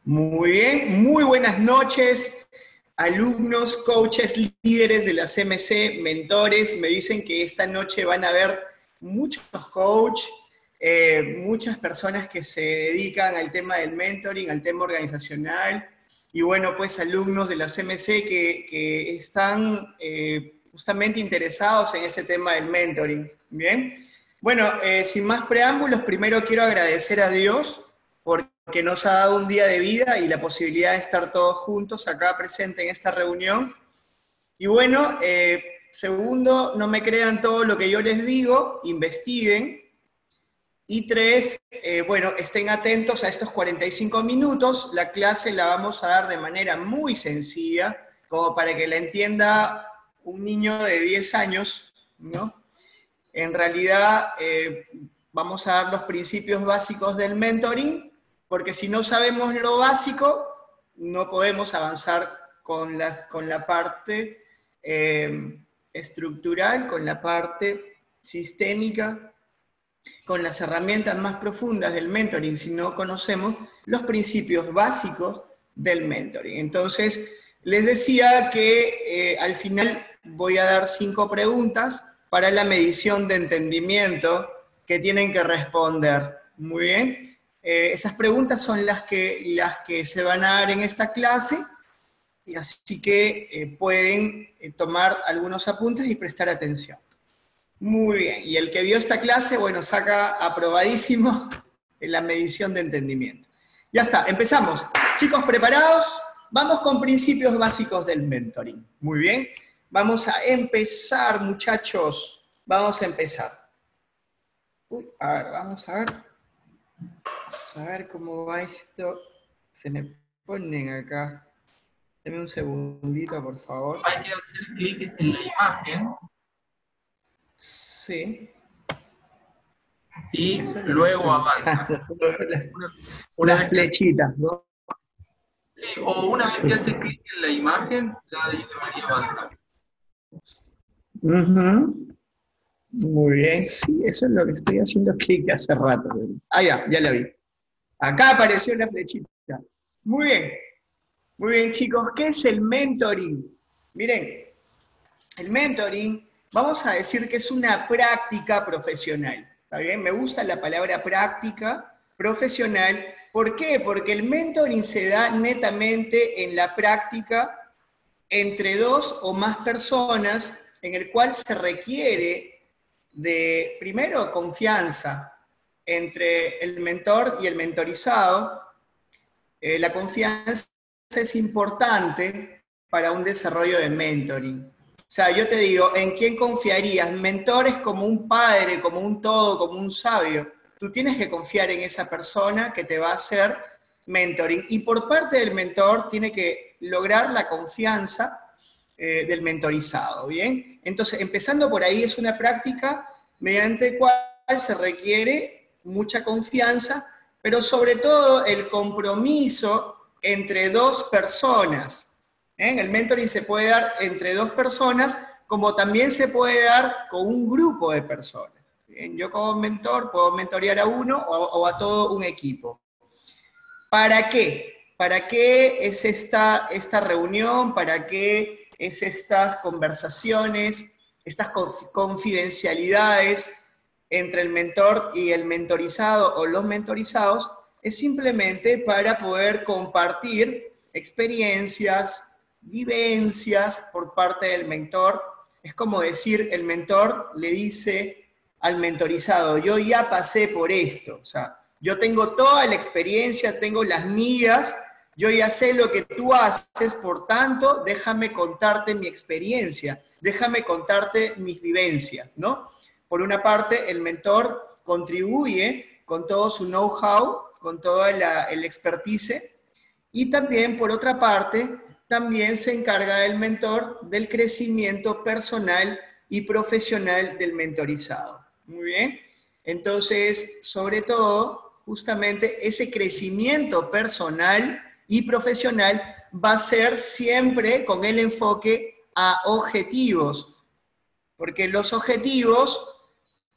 Muy bien, muy buenas noches, alumnos, coaches, líderes de la CMC, mentores. Me dicen que esta noche van a haber muchos coaches, muchas personas que se dedican al tema del mentoring, al tema organizacional, y bueno, pues alumnos de la CMC que están justamente interesados en ese tema del mentoring. Bien, bueno, sin más preámbulos, primero quiero agradecer a Dios porque nos ha dado un día de vida y la posibilidad de estar todos juntos acá presentes en esta reunión. Y bueno, segundo, no me crean todo lo que yo les digo, investiguen. Y tres, bueno, estén atentos a estos 45 minutos. La clase la vamos a dar de manera muy sencilla, como para que la entienda un niño de 10 años, ¿no? En realidad, vamos a dar los principios básicos del mentoring, porque si no sabemos lo básico, no podemos avanzar con la parte estructural, con la parte sistémica, con las herramientas más profundas del mentoring, si no conocemos los principios básicos del mentoring. Entonces, les decía que al final voy a dar 5 preguntas para la medición de entendimiento que tienen que responder. Muy bien. Esas preguntas son las que se van a dar en esta clase, y así que pueden tomar algunos apuntes y prestar atención. Muy bien, y el que vio esta clase, bueno, saca aprobadísimo en la medición de entendimiento. Ya está, empezamos. Chicos, ¿preparados? Vamos con principios básicos del mentoring. Muy bien, vamos a empezar, muchachos. Vamos a empezar. Uy, a ver, vamos a ver. Vamos a ver cómo va esto. Se me ponen acá. Deme un segundito, por favor. Hay que hacer clic en la imagen Sí. y Eso es lo que luego estoy avanza. buscando. Una Las vez que hace, flechitas, ¿no? sí, o una vez que hace clic en la imagen, ya de ahí debería avanzar. Muy bien, sí, eso es lo que estoy haciendo clic hace rato. Ah, ya la vi. Acá apareció la flechita. Muy bien, chicos. ¿Qué es el mentoring? Miren, el mentoring, vamos a decir que es una práctica profesional. ¿Está bien? Me gusta la palabra práctica profesional. ¿Por qué? Porque el mentoring se da netamente en la práctica entre 2 o más personas, en el cual se requiere de, primero, confianza entre el mentor y el mentorizado. La confianza es importante para un desarrollo de mentoring. O sea, yo te digo, ¿en quién confiarías? Mentor es como un padre, como un todo, como un sabio. Tú tienes que confiar en esa persona que te va a hacer mentoring. Y por parte del mentor tiene que lograr la confianza del mentorizado, ¿bien? Entonces, empezando por ahí, es una práctica mediante cual se requiere mucha confianza, pero sobre todo el compromiso entre 2 personas. El mentoring se puede dar entre 2 personas, como también se puede dar con un grupo de personas. Yo como mentor puedo mentorear a uno o a todo un equipo. ¿Para qué? ¿Para qué es esta reunión? ¿Para qué es estas conversaciones, estas confidencialidades entre el mentor y el mentorizado o los mentorizados? Es simplemente para poder compartir experiencias, vivencias por parte del mentor. Es como decir, el mentor le dice al mentorizado, yo ya pasé por esto, o sea, yo tengo toda la experiencia, tengo las mías, yo ya sé lo que tú haces, por tanto, déjame contarte mi experiencia, déjame contarte mis vivencias, ¿no? Por una parte, el mentor contribuye con todo su know-how, con toda el expertise, y también, por otra parte, también se encarga el mentor del crecimiento personal y profesional del mentorizado. Muy bien. Entonces, sobre todo, justamente ese crecimiento personal y profesional va a ser siempre con el enfoque a objetivos, porque los objetivos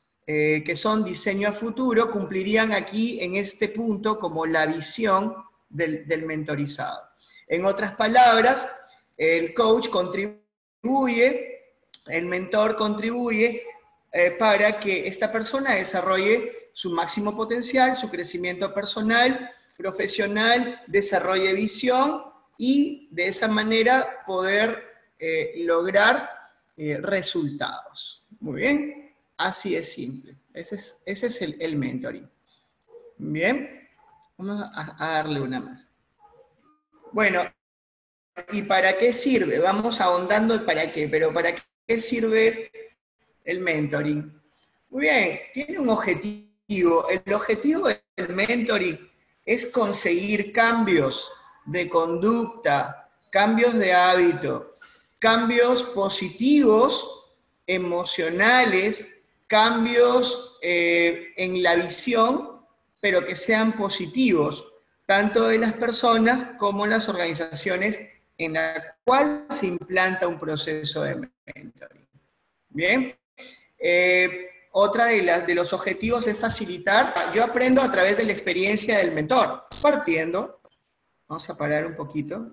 que son diseño a futuro, cumplirían aquí en este punto como la visión del mentorizado. En otras palabras, el coach contribuye, el mentor contribuye para que esta persona desarrolle su máximo potencial, su crecimiento personal, profesional, desarrolle visión y de esa manera poder lograr resultados. Muy bien, así de simple. Ese es el mentoring. Bien, vamos a darle una más. Bueno, ¿y para qué sirve? Vamos ahondando en para qué, pero ¿para qué sirve el mentoring? Muy bien, tiene un objetivo. El objetivo del mentoring es conseguir cambios de conducta, cambios de hábito, cambios positivos, emocionales, cambios en la visión, pero que sean positivos, tanto de las personas como en las organizaciones en la cual se implanta un proceso de mentoring. Bien. Otra de los objetivos es facilitar. Yo aprendo a través de la experiencia del mentor. Partiendo, vamos a parar un poquito.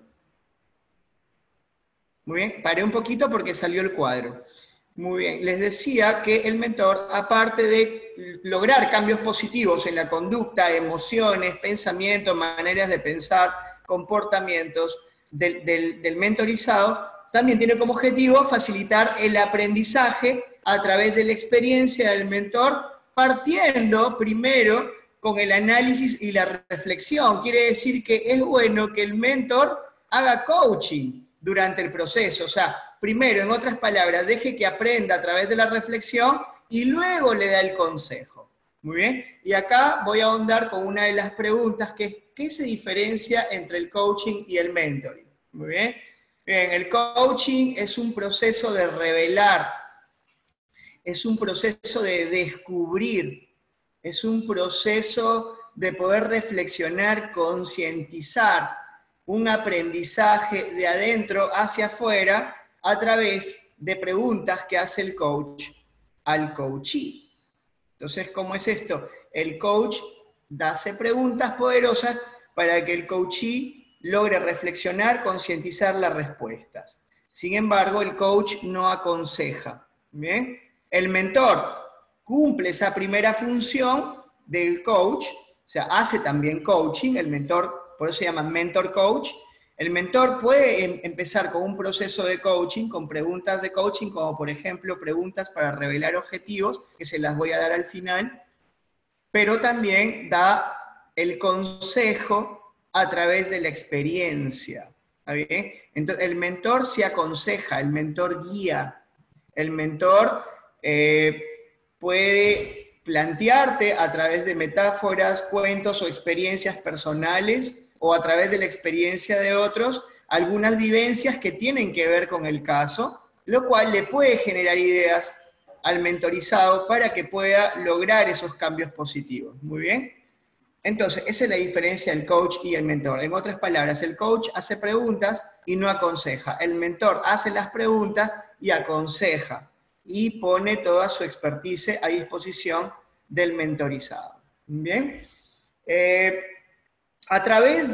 Muy bien, paré un poquito porque salió el cuadro. Muy bien, les decía que el mentor, aparte de lograr cambios positivos en la conducta, emociones, pensamientos, maneras de pensar, comportamientos del mentorizado, también tiene como objetivo facilitar el aprendizaje a través de la experiencia del mentor, partiendo primero con el análisis y la reflexión. Quiere decir que es bueno que el mentor haga coaching durante el proceso. O sea, primero, en otras palabras, deje que aprenda a través de la reflexión y luego le da el consejo. Muy bien. Y acá voy a ahondar con una de las preguntas, que es, ¿qué se diferencia entre el coaching y el mentoring? Muy bien. Bien, el coaching es un proceso de revelar, es un proceso de descubrir, es un proceso de poder reflexionar, concientizar, un aprendizaje de adentro hacia afuera a través de preguntas que hace el coach al coachee. Entonces, ¿cómo es esto? El coach hace preguntas poderosas para que el coachee logre reflexionar, concientizar las respuestas. Sin embargo, el coach no aconseja. ¿Bien? El mentor cumple esa primera función del coach, o sea, hace también coaching, el mentor, por eso se llama mentor coach. El mentor puede empezar con un proceso de coaching, con preguntas de coaching, como por ejemplo preguntas para revelar objetivos, que se las voy a dar al final, pero también da el consejo a través de la experiencia. ¿Está bien? Entonces, el mentor se aconseja, el mentor guía, el mentor puede plantearte a través de metáforas, cuentos o experiencias personales o a través de la experiencia de otros, algunas vivencias que tienen que ver con el caso, lo cual le puede generar ideas al mentorizado para que pueda lograr esos cambios positivos. Muy bien. Entonces, esa es la diferencia del coach y el mentor. En otras palabras, el coach hace preguntas y no aconseja. El mentor hace las preguntas y aconseja y pone toda su expertise a disposición del mentorizado. Bien. A través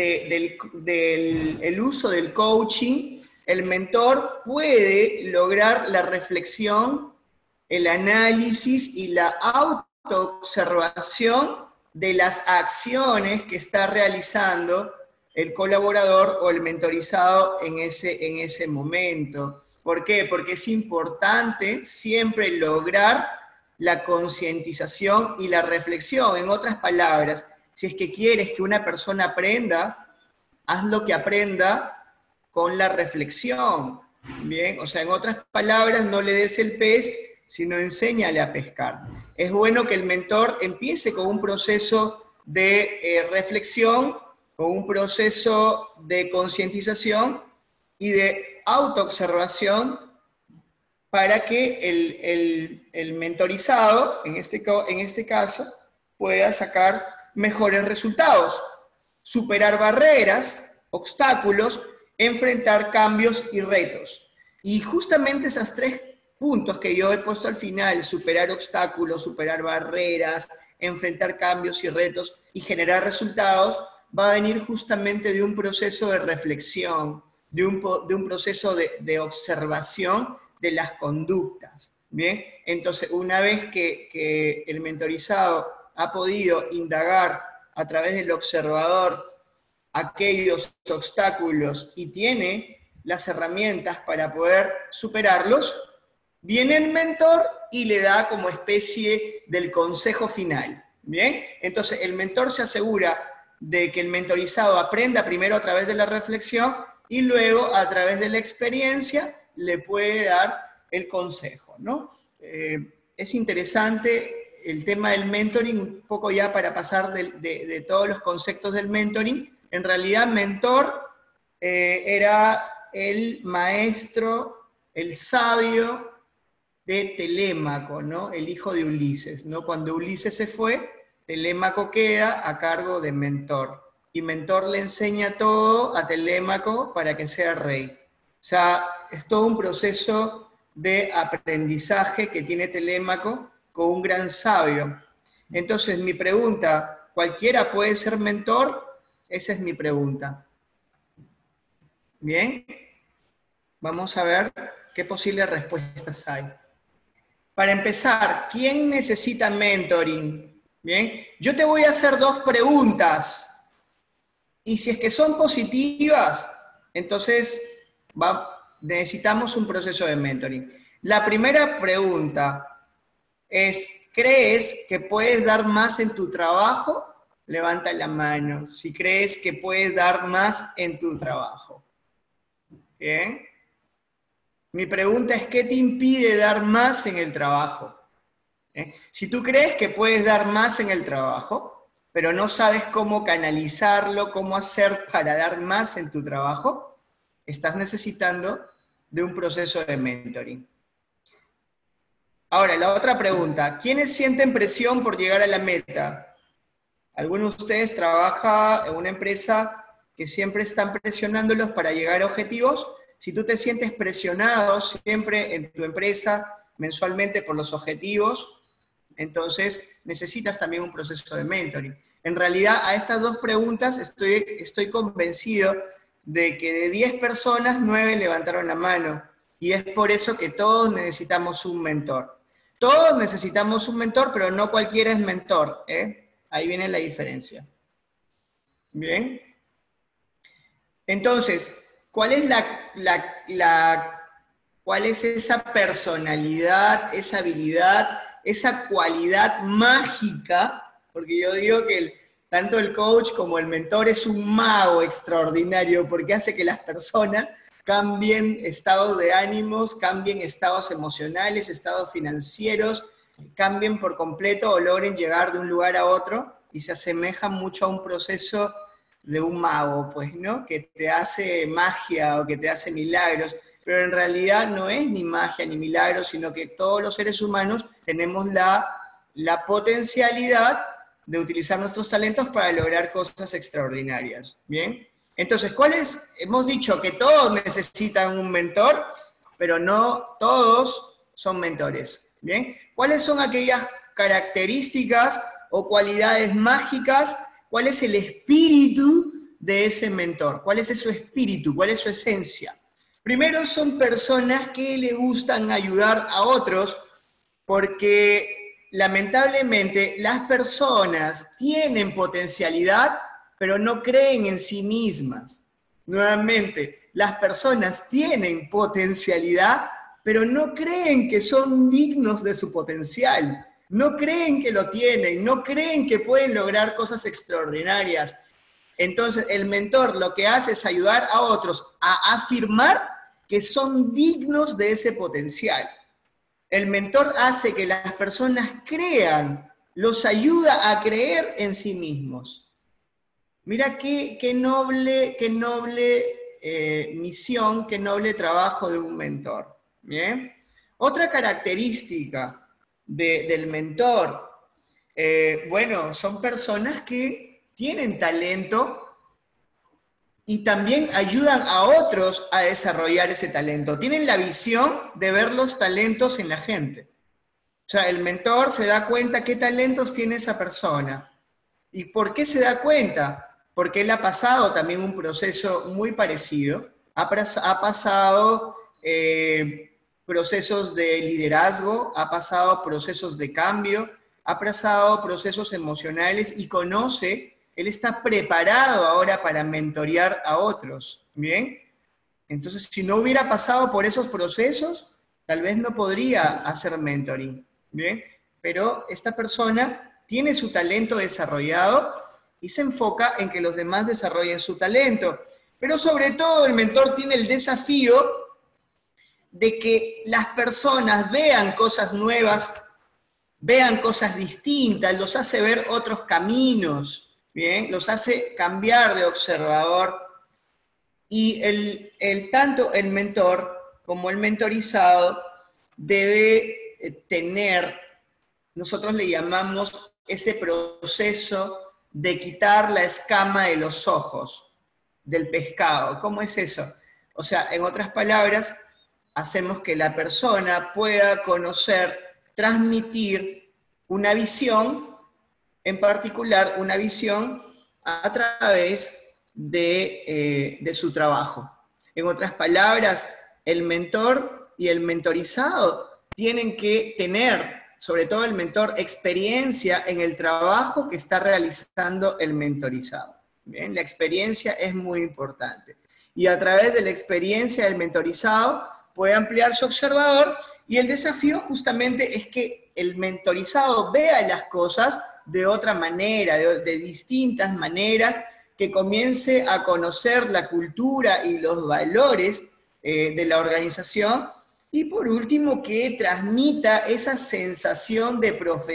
del uso del coaching, el mentor puede lograr la reflexión, el análisis y la autoobservación de las acciones que está realizando el colaborador o el mentorizado en ese momento. ¿Por qué? Porque es importante siempre lograr la concientización y la reflexión. En otras palabras, si es que quieres que una persona aprenda, haz lo que aprenda con la reflexión. Bien, o sea, en otras palabras, no le des el pez, sino enséñale a pescar. Es bueno que el mentor empiece con un proceso de reflexión, con un proceso de concientización y de autoobservación para que el mentorizado, en este caso, pueda sacar mejores resultados, superar barreras, obstáculos, enfrentar cambios y retos. Y justamente esos 3 puntos que yo he puesto al final, superar obstáculos, superar barreras, enfrentar cambios y retos y generar resultados, va a venir justamente de un proceso de reflexión, de un proceso de observación de las conductas. ¿Bien? Entonces, una vez que el mentorizado ha podido indagar a través del observador aquellos obstáculos y tiene las herramientas para poder superarlos, viene el mentor y le da como especie del consejo final. ¿Bien? Entonces, el mentor se asegura de que el mentorizado aprenda primero a través de la reflexión y luego a través de la experiencia le puede dar el consejo, ¿no? Es interesante el tema del mentoring, un poco ya para pasar de todos los conceptos del mentoring. En realidad, mentor era el maestro, el sabio de Telémaco, ¿no? El hijo de Ulises, ¿no? Cuando Ulises se fue, Telémaco queda a cargo de Mentor. Y Mentor le enseña todo a Telémaco para que sea rey. O sea, es todo un proceso de aprendizaje que tiene Telémaco con un gran sabio. Entonces, mi pregunta, ¿cualquiera puede ser mentor? Esa es mi pregunta. Bien, vamos a ver qué posibles respuestas hay. Para empezar, ¿quién necesita mentoring? Bien, yo te voy a hacer dos preguntas. Y si es que son positivas, entonces necesitamos un proceso de mentoring. La primera pregunta es, ¿crees que puedes dar más en tu trabajo? Levanta la mano si crees que puedes dar más en tu trabajo. Bien. Mi pregunta es, ¿qué te impide dar más en el trabajo? Si tú crees que puedes dar más en el trabajo, pero no sabes cómo canalizarlo, cómo hacer para dar más en tu trabajo, estás necesitando de un proceso de mentoring. Ahora, la otra pregunta, ¿quiénes sienten presión por llegar a la meta? ¿Alguno de ustedes trabaja en una empresa que siempre están presionándolos para llegar a objetivos? Si tú te sientes presionado siempre en tu empresa mensualmente por los objetivos, entonces necesitas también un proceso de mentoring. En realidad, a estas dos preguntas estoy convencido de que de 10 personas, 9 levantaron la mano. Y es por eso que todos necesitamos un mentor. Todos necesitamos un mentor, pero no cualquiera es mentor, ¿eh? Ahí viene la diferencia. Bien. Entonces, ¿cuál es cuál es esa personalidad, esa habilidad, esa cualidad mágica? Porque yo digo que tanto el coach como el mentor es un mago extraordinario porque hace que las personas cambien estados de ánimos, cambien estados emocionales, estados financieros, cambien por completo o logren llegar de un lugar a otro y se asemeja mucho a un proceso de un mago, pues, ¿no? Que te hace magia o que te hace milagros, pero en realidad no es ni magia ni milagros, sino que todos los seres humanos tenemos la potencialidad de utilizar nuestros talentos para lograr cosas extraordinarias, ¿bien? Entonces, hemos dicho que todos necesitan un mentor, pero no todos son mentores, ¿bien? ¿Cuáles son aquellas características o cualidades mágicas? ¿Cuál es el espíritu de ese mentor? ¿Cuál es su espíritu? ¿Cuál es su esencia? Primero, son personas que le gustan ayudar a otros porque lamentablemente las personas tienen potencialidad, pero no creen en sí mismas. Nuevamente, las personas tienen potencialidad, pero no creen que son dignos de su potencial. No creen que lo tienen, no creen que pueden lograr cosas extraordinarias. Entonces, el mentor lo que hace es ayudar a otros a afirmar que son dignos de ese potencial. El mentor hace que las personas crean, los ayuda a creer en sí mismos. Mira qué noble misión, qué noble trabajo de un mentor. ¿Bien? Otra característica del mentor, bueno, son personas que tienen talento y también ayudan a otros a desarrollar ese talento. Tienen la visión de ver los talentos en la gente. O sea, el mentor se da cuenta qué talentos tiene esa persona. ¿Y por qué se da cuenta? porque él ha pasado también un proceso muy parecido, ha pasado procesos de liderazgo, ha pasado procesos de cambio, ha pasado procesos emocionales y conoce, él está preparado ahora para mentorear a otros, ¿bien? Entonces, si no hubiera pasado por esos procesos, tal vez no podría hacer mentoring, ¿bien? Pero esta persona tiene su talento desarrollado y se enfoca en que los demás desarrollen su talento. Pero sobre todo el mentor tiene el desafío de que las personas vean cosas nuevas, vean cosas distintas, los hace ver otros caminos, ¿bien? Los hace cambiar de observador. Y tanto el mentor como el mentorizado debe tener, nosotros le llamamos ese proceso de quitar la escama de los ojos del pescado. ¿Cómo es eso? O sea, en otras palabras, hacemos que la persona pueda conocer, transmitir una visión, en particular una visión a través de su trabajo. En otras palabras, el mentor y el mentorizado tienen que tener, sobre todo el mentor, experiencia en el trabajo que está realizando el mentorizado. ¿Bien? La experiencia es muy importante. Y a través de la experiencia del mentorizado puede ampliar su observador, y el desafío justamente es que el mentorizado vea las cosas de otra manera, de distintas maneras, que comience a conocer la cultura y los valores de la organización, y por último que transmita esa sensación de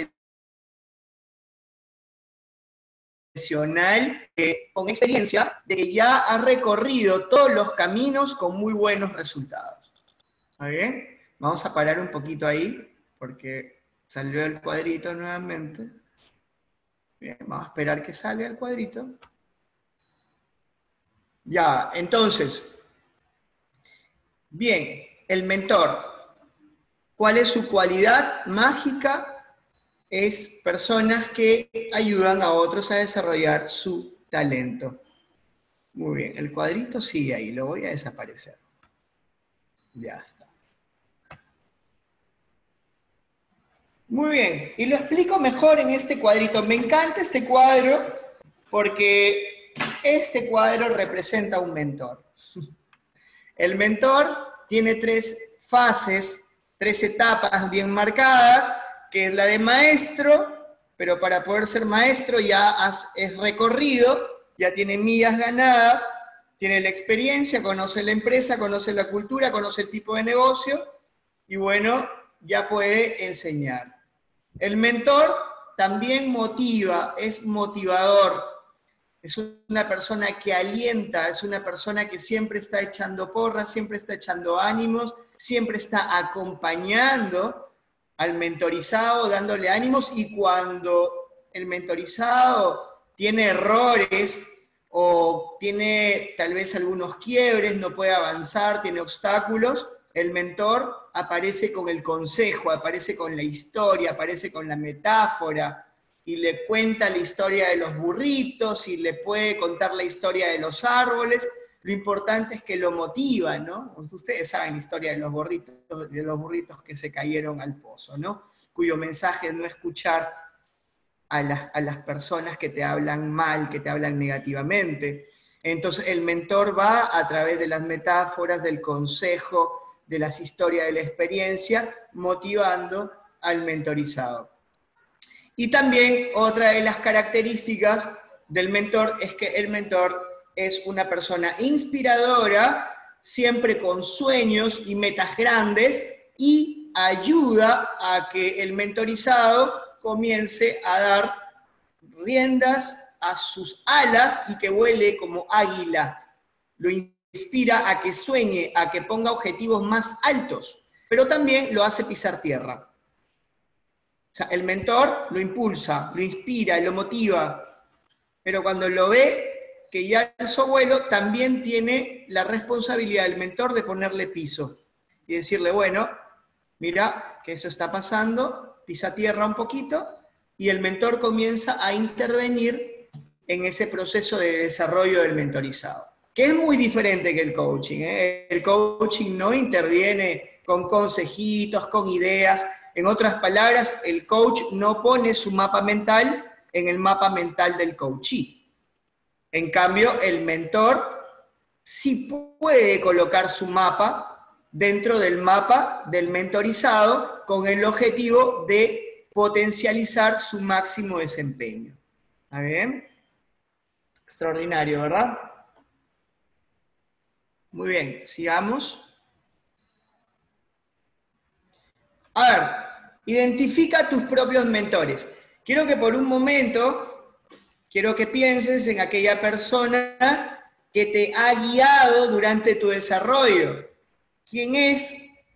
profesional con experiencia, de que ya ha recorrido todos los caminos con muy buenos resultados. ¿Está bien? Vamos a parar un poquito ahí, porque salió el cuadrito nuevamente. Bien, vamos a esperar que salga el cuadrito. Ya, entonces, bien, el mentor, ¿cuál es su cualidad mágica? Es personas que ayudan a otros a desarrollar su talento. Muy bien, el cuadrito sigue ahí, lo voy a desaparecer. Ya está. Muy bien, y lo explico mejor en este cuadrito. Me encanta este cuadro porque este cuadro representa un mentor. El mentor tiene 3 fases, 3 etapas bien marcadas, que es la de maestro, pero para poder ser maestro ya es recorrido, ya tiene millas ganadas, tiene la experiencia, conoce la empresa, conoce la cultura, conoce el tipo de negocio, y bueno, ya puede enseñar. El mentor también motiva, es motivador, es una persona que alienta, es una persona que siempre está echando porras, siempre está echando ánimos, siempre está acompañando al mentorizado, dándole ánimos, y cuando el mentorizado tiene errores o tiene tal vez algunos quiebres, no puede avanzar, tiene obstáculos, el mentor aparece con el consejo, aparece con la historia, aparece con la metáfora, y le cuenta la historia de los burritos, y le puede contar la historia de los árboles. Lo importante es que lo motiva, ¿no? Ustedes saben la historia de los burritos que se cayeron al pozo, ¿no? Cuyo mensaje es no escuchar a las personas que te hablan mal, que te hablan negativamente. Entonces el mentor va a través de las metáforas, del consejo, de las historias, de la experiencia, motivando al mentorizado. Y también otra de las características del mentor es que el mentor es una persona inspiradora, siempre con sueños y metas grandes, y ayuda a que el mentorizado comience a dar riendas a sus alas y que vuele como águila. Lo inspira a que sueñe, a que ponga objetivos más altos, pero también lo hace pisar tierra. O sea, el mentor lo impulsa, lo inspira, lo motiva, pero cuando lo ve que ya alzó vuelo, también tiene la responsabilidad del mentor de ponerle piso y decirle, bueno, mira que eso está pasando, pisa tierra un poquito, y el mentor comienza a intervenir en ese proceso de desarrollo del mentorizado, que es muy diferente que el coaching, ¿eh? El coaching no interviene con consejitos, con ideas. En otras palabras, el coach no pone su mapa mental en el mapa mental del coachee. En cambio, el mentor sí puede colocar su mapa dentro del mapa del mentorizado con el objetivo de potencializar su máximo desempeño. ¿Está bien? Extraordinario, ¿verdad? Muy bien, sigamos. A ver, identifica tus propios mentores. Quiero que por un momento, quiero que pienses en aquella persona que te ha guiado durante tu desarrollo. ¿Quién es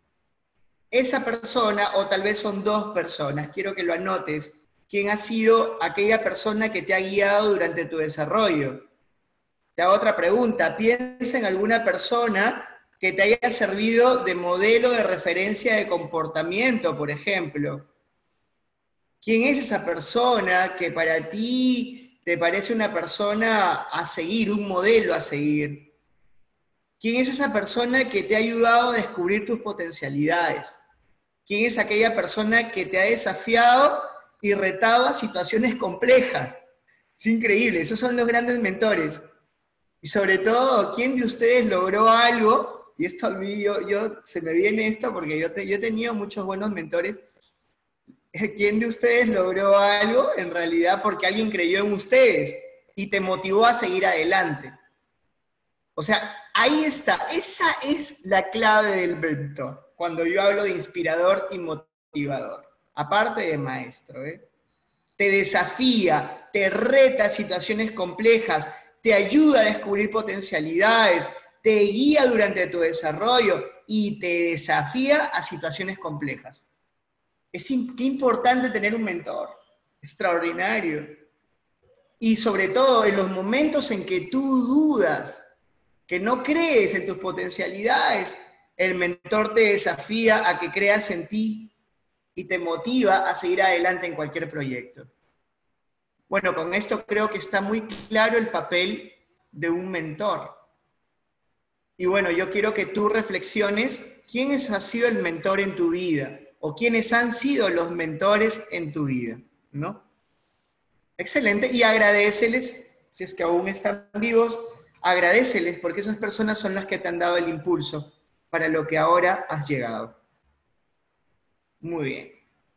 esa persona? O tal vez son dos personas, quiero que lo anotes. ¿Quién ha sido aquella persona que te ha guiado durante tu desarrollo? Te hago otra pregunta. Piensa en alguna persona que te haya servido de modelo de referencia de comportamiento, por ejemplo. ¿Quién es esa persona que para ti te parece una persona a seguir, un modelo a seguir? ¿Quién es esa persona que te ha ayudado a descubrir tus potencialidades? ¿Quién es aquella persona que te ha desafiado y retado a situaciones complejas? Es increíble, esos son los grandes mentores. Y sobre todo, ¿quién de ustedes logró algo? Y esto a mí, se me viene esto porque yo he tenido muchos buenos mentores. ¿Quién de ustedes logró algo en realidad porque alguien creyó en ustedes y te motivó a seguir adelante? O sea, ahí está. Esa es la clave del mentor. Cuando yo hablo de inspirador y motivador. Aparte de maestro, ¿eh? Te desafía, te reta a situaciones complejas, te ayuda a descubrir potencialidades, te guía durante tu desarrollo y te desafía a situaciones complejas. Qué importante tener un mentor, extraordinario. Y sobre todo en los momentos en que tú dudas, que no crees en tus potencialidades, el mentor te desafía a que creas en ti y te motiva a seguir adelante en cualquier proyecto. Bueno, con esto creo que está muy claro el papel de un mentor. Y bueno, yo quiero que tú reflexiones quién ha sido el mentor en tu vida o quiénes han sido los mentores en tu vida, ¿no? Excelente, y agradéceles, si es que aún están vivos, agradéceles porque esas personas son las que te han dado el impulso para lo que ahora has llegado. Muy bien.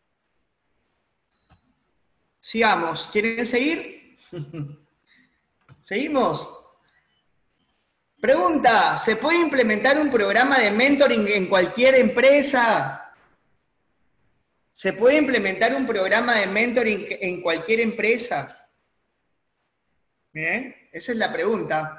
Sigamos. ¿Quieren seguir? ¿Seguimos? Pregunta, ¿se puede implementar un programa de mentoring en cualquier empresa? ¿Se puede implementar un programa de mentoring en cualquier empresa? Bien, esa es la pregunta.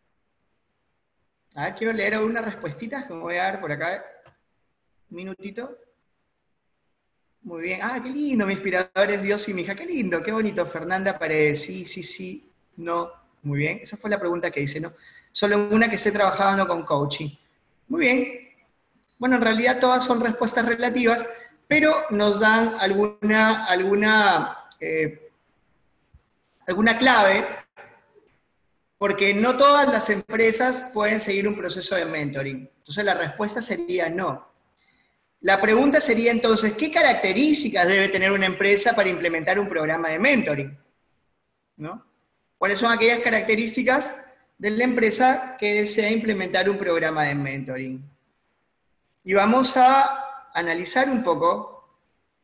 A ver, quiero leer algunas respuestitas que me voy a dar por acá. Un minutito. Muy bien. Ah, qué lindo, mi inspirador es Dios y mi hija. Qué lindo, qué bonito. Fernanda Paredes. Sí, no. Muy bien. Esa fue la pregunta que hice, ¿no? Solo una que esté trabajando con coaching. Muy bien. Bueno, en realidad todas son respuestas relativas, pero nos dan alguna clave, porque no todas las empresas pueden seguir un proceso de mentoring. Entonces la respuesta sería no. La pregunta sería entonces, ¿qué características debe tener una empresa para implementar un programa de mentoring? ¿No? ¿Cuáles son aquellas características de la empresa que desea implementar un programa de mentoring? Y vamos a analizar un poco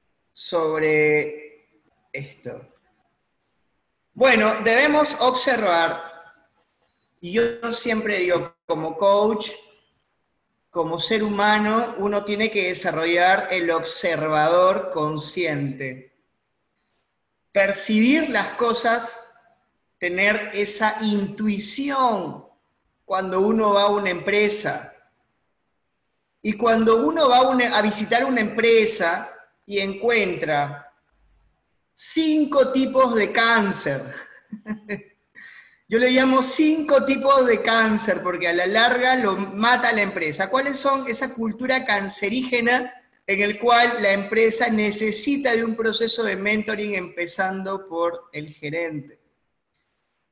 sobre esto. Bueno, debemos observar, y yo siempre digo, como coach, como ser humano, uno tiene que desarrollar el observador consciente. Percibir las cosas, tener esa intuición cuando uno va a una empresa. Y cuando uno va a visitar una empresa y encuentra 5 tipos de cáncer, yo le llamo 5 tipos de cáncer porque a la larga lo mata la empresa. ¿Cuáles son? Esa cultura cancerígena en el cual la empresa necesita de un proceso de mentoring empezando por el gerente.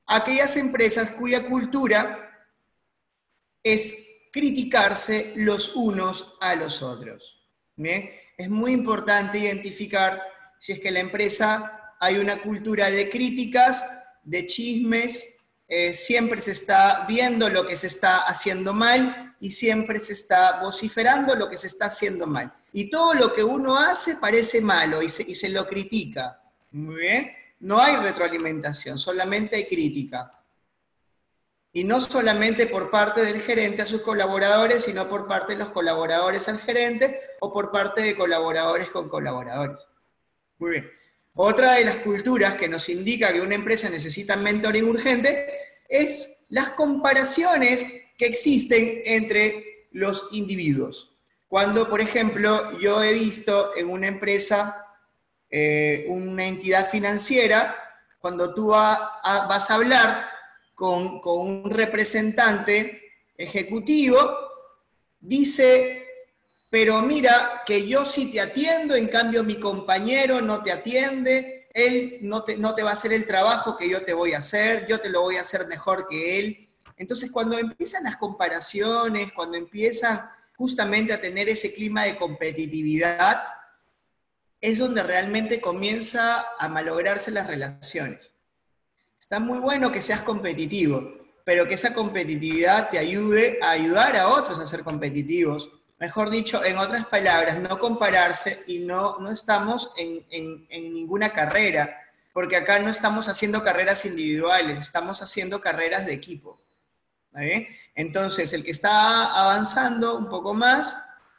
aquellas empresas cuya cultura es criticarse los unos a los otros. ¿Bien? Es muy importante identificar si es que la empresa hay una cultura de críticas, de chismes, siempre se está viendo lo que se está haciendo mal y siempre se está vociferando lo que se está haciendo mal. Y todo lo que uno hace parece malo y se lo critica. Muy bien. No hay retroalimentación, solamente hay crítica. Y no solamente por parte del gerente a sus colaboradores, sino por parte de los colaboradores al gerente o por parte de colaboradores con colaboradores. Muy bien. Otra de las culturas que nos indica que una empresa necesita mentoring urgente es las comparaciones que existen entre los individuos. Cuando, por ejemplo, yo he visto en una empresa, una entidad financiera, cuando tú vas a hablar con un representante ejecutivo, dice, pero mira, que yo sí te atiendo, en cambio mi compañero no te atiende, él no te va a hacer el trabajo que yo te voy a hacer, yo te lo voy a hacer mejor que él. Entonces, cuando empiezan las comparaciones, cuando empiezan justamente a tener ese clima de competitividad, es donde realmente comienza a malograrse las relaciones. Está muy bueno que seas competitivo, pero que esa competitividad te ayude a ayudar a otros a ser competitivos. Mejor dicho, en otras palabras, no compararse y no estamos en ninguna carrera, porque acá no estamos haciendo carreras individuales, estamos haciendo carreras de equipo. ¿Está bien? Entonces, el que está avanzando un poco más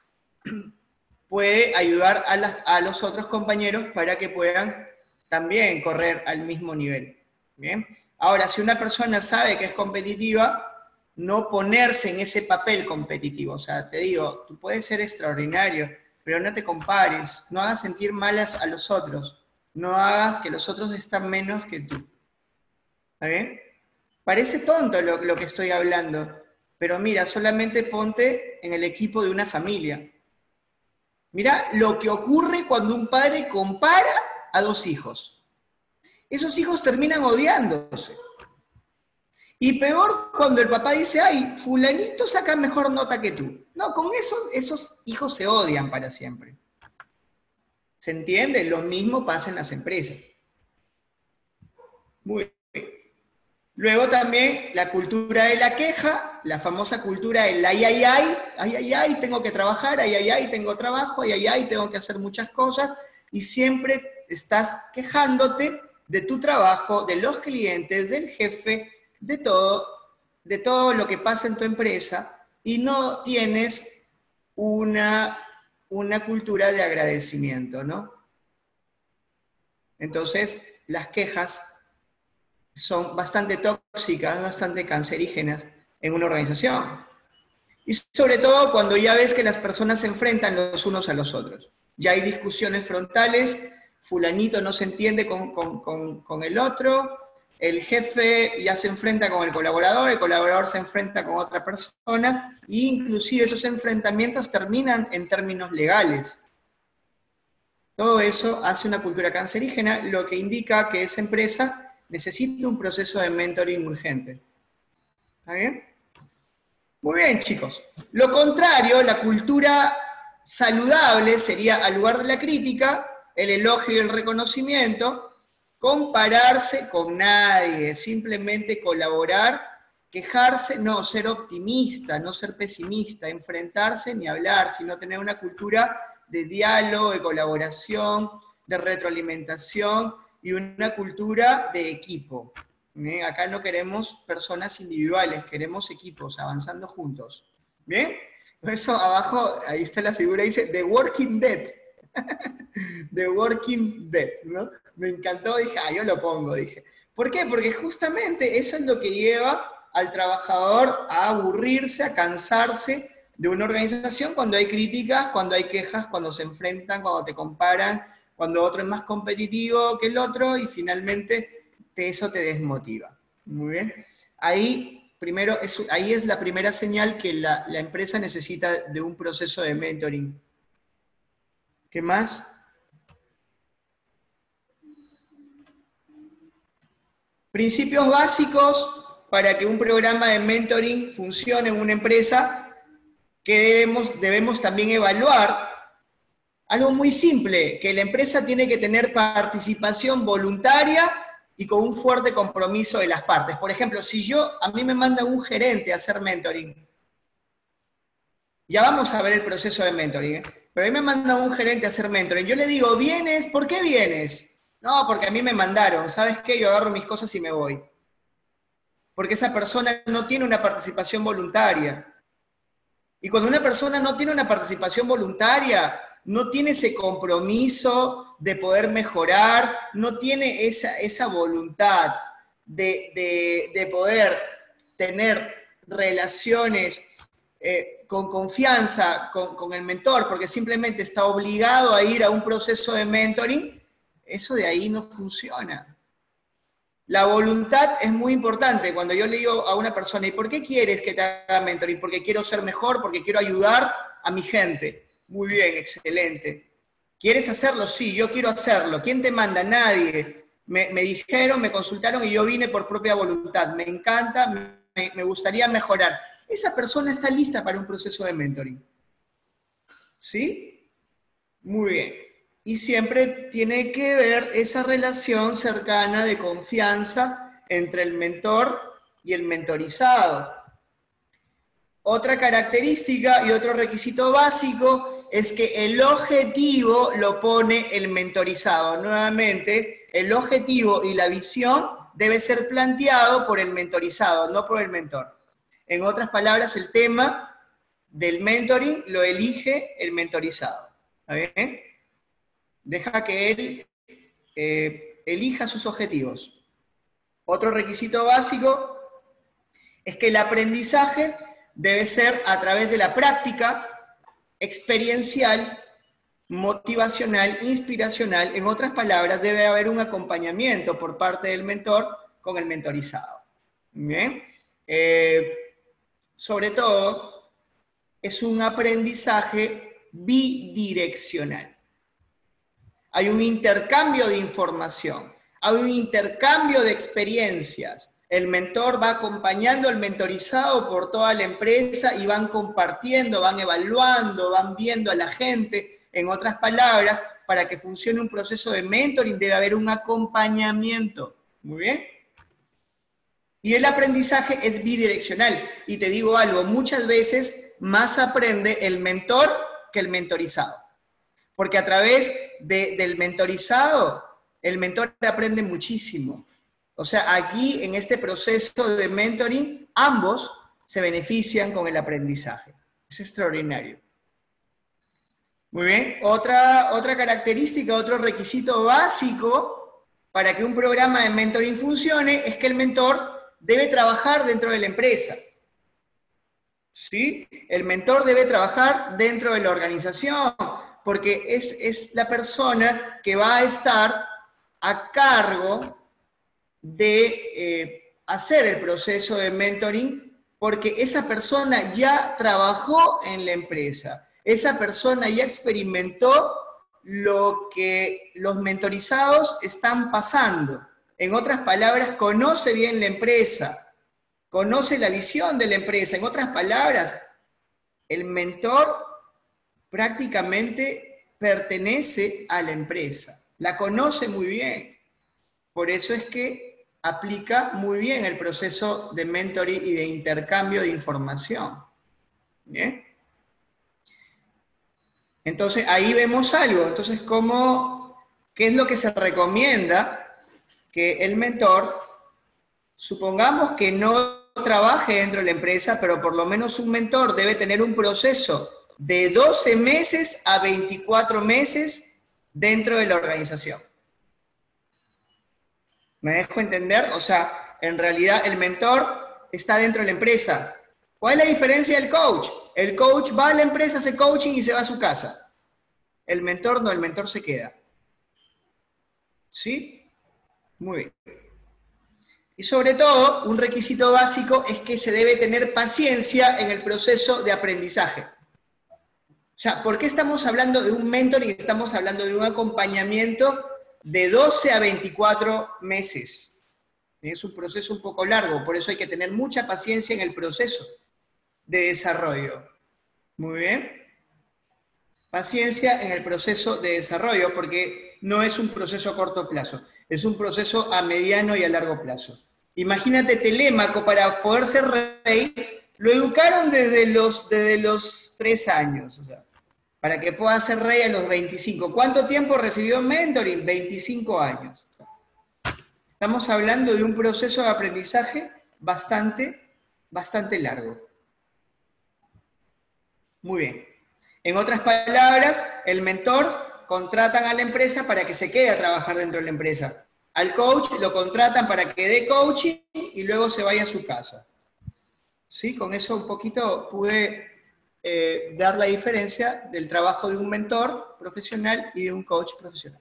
puede ayudar a los otros compañeros para que puedan también correr al mismo nivel. ¿Bien? Ahora, si una persona sabe que es competitiva, no ponerse en ese papel competitivo. O sea, te digo, tú puedes ser extraordinario, pero no te compares, no hagas sentir malas a los otros, no hagas que los otros estén menos que tú. ¿Está bien? Parece tonto lo que estoy hablando, pero mira, solamente ponte en el equipo de una familia. Mira lo que ocurre cuando un padre compara a dos hijos. Esos hijos terminan odiándose. Y peor cuando el papá dice, ay, fulanito saca mejor nota que tú. No, con eso esos hijos se odian para siempre. ¿Se entiende? Lo mismo pasa en las empresas. Muy bien. Luego también la cultura de la queja, la famosa cultura del ay, ay, ay, ay, ay, ay, tengo que trabajar, ay, ay, ay, tengo trabajo, ay, ay, ay, tengo que hacer muchas cosas, y siempre estás quejándote de tu trabajo, de los clientes, del jefe, de todo lo que pasa en tu empresa, y no tienes una cultura de agradecimiento, ¿no? Entonces, las quejas son bastante tóxicas, bastante cancerígenas en una organización. Y sobre todo cuando ya ves que las personas se enfrentan los unos a los otros. Ya hay discusiones frontales, fulanito no se entiende con el otro, el jefe ya se enfrenta con el colaborador se enfrenta con otra persona, e inclusive esos enfrentamientos terminan en términos legales. Todo eso hace una cultura cancerígena, lo que indica que esa empresa necesita un proceso de mentoring urgente. ¿Está bien? Muy bien, chicos. Lo contrario, la cultura saludable sería, al lugar de la crítica, el elogio y el reconocimiento, compararse con nadie, simplemente colaborar, quejarse, no, ser optimista, no ser pesimista, enfrentarse ni hablar, sino tener una cultura de diálogo, de colaboración, de retroalimentación y una cultura de equipo. Acá no queremos personas individuales, queremos equipos avanzando juntos. ¿Bien? Eso abajo, ahí está la figura, dice The Working Dead. The Working Dead, ¿no? Me encantó, dije, yo lo pongo, dije. ¿Por qué? Porque justamente eso es lo que lleva al trabajador a aburrirse, a cansarse de una organización cuando hay críticas, cuando hay quejas, cuando se enfrentan, cuando te comparan, cuando otro es más competitivo que el otro y finalmente eso te desmotiva. Muy bien. Ahí, ahí es la primera señal que la empresa necesita de un proceso de mentoring. ¿Qué más? Principios básicos para que un programa de mentoring funcione en una empresa que debemos también evaluar. Algo muy simple, que la empresa tiene que tener participación voluntaria y con un fuerte compromiso de las partes. Por ejemplo, si a mí me manda un gerente a hacer mentoring, ya vamos a ver el proceso de mentoring, pero a mí me manda un gerente a hacer mentoring, yo le digo, ¿vienes? ¿Por qué vienes? No, porque a mí me mandaron, ¿sabes qué? Yo agarro mis cosas y me voy. Porque esa persona no tiene una participación voluntaria. Y cuando una persona no tiene una participación voluntaria, no tiene ese compromiso de poder mejorar, no tiene esa voluntad de poder tener relaciones con confianza con el mentor, porque simplemente está obligado a ir a un proceso de mentoring, eso de ahí no funciona. La voluntad es muy importante. Cuando yo le digo a una persona, ¿y por qué quieres que te haga mentoring? Porque quiero ser mejor, porque quiero ayudar a mi gente. Muy bien, excelente. ¿Quieres hacerlo? Sí, yo quiero hacerlo. ¿Quién te manda? Nadie. Me dijeron, me consultaron y yo vine por propia voluntad. Me encanta, me gustaría mejorar. Esa persona está lista para un proceso de mentoring. ¿Sí? Muy bien. Y siempre tiene que ver esa relación cercana de confianza entre el mentor y el mentorizado. Otra característica y otro requisito básico es que el objetivo lo pone el mentorizado. Nuevamente, el objetivo y la visión debe ser planteado por el mentorizado, no por el mentor. En otras palabras, el tema del mentoring lo elige el mentorizado. ¿Está bien? Deja que él elija sus objetivos. Otro requisito básico es que el aprendizaje debe ser a través de la práctica, experiencial, motivacional, inspiracional. En otras palabras, debe haber un acompañamiento por parte del mentor con el mentorizado. ¿Bien? Sobre todo, es un aprendizaje bidireccional. Hay un intercambio de información, hay un intercambio de experiencias. El mentor va acompañando al mentorizado por toda la empresa y van compartiendo, van evaluando, van viendo a la gente. En otras palabras, para que funcione un proceso de mentoring debe haber un acompañamiento. Muy bien. Y el aprendizaje es bidireccional. Y te digo algo, muchas veces más aprende el mentor que el mentorizado. Porque a través del mentorizado, el mentor aprende muchísimo. O sea, aquí en este proceso de mentoring, ambos se benefician con el aprendizaje. Es extraordinario. Muy bien. Otra característica, otro requisito básico para que un programa de mentoring funcione es que el mentor debe trabajar dentro de la empresa. ¿Sí? El mentor debe trabajar dentro de la organización, porque es la persona que va a estar a cargo de hacer el proceso de mentoring, porque esa persona ya trabajó en la empresa, esa persona ya experimentó lo que los mentorizados están pasando. En otras palabras, conoce bien la empresa, conoce la visión de la empresa. En otras palabras, el mentor prácticamente pertenece a la empresa, la conoce muy bien. Por eso es que aplica muy bien el proceso de mentoring y de intercambio de información. ¿Bien? Entonces, ahí vemos algo. Entonces, ¿qué es lo que se recomienda? Que el mentor, supongamos que no trabaje dentro de la empresa, pero por lo menos un mentor debe tener un proceso de 12 meses a 24 meses dentro de la organización. ¿Me dejo entender? O sea, en realidad el mentor está dentro de la empresa. ¿Cuál es la diferencia del coach? El coach va a la empresa, hace coaching y se va a su casa. El mentor no, el mentor se queda. ¿Sí? Muy bien. Y sobre todo, un requisito básico es que se debe tener paciencia en el proceso de aprendizaje. O sea, ¿por qué estamos hablando de un mentor y estamos hablando de un acompañamiento de 12 a 24 meses? Es un proceso un poco largo, por eso hay que tener mucha paciencia en el proceso de desarrollo. Muy bien. Paciencia en el proceso de desarrollo, porque no es un proceso a corto plazo, es un proceso a mediano y a largo plazo. Imagínate Telémaco, para poder ser rey, lo educaron desde los 3 años, o sea, para que pueda ser rey a los 25. ¿Cuánto tiempo recibió mentoring? 25 años. Estamos hablando de un proceso de aprendizaje bastante largo. Muy bien. En otras palabras, el mentor contratan a la empresa para que se quede a trabajar dentro de la empresa. Al coach lo contratan para que dé coaching y luego se vaya a su casa. ¿Sí? Con eso un poquito pude dar la diferencia del trabajo de un mentor profesional y de un coach profesional.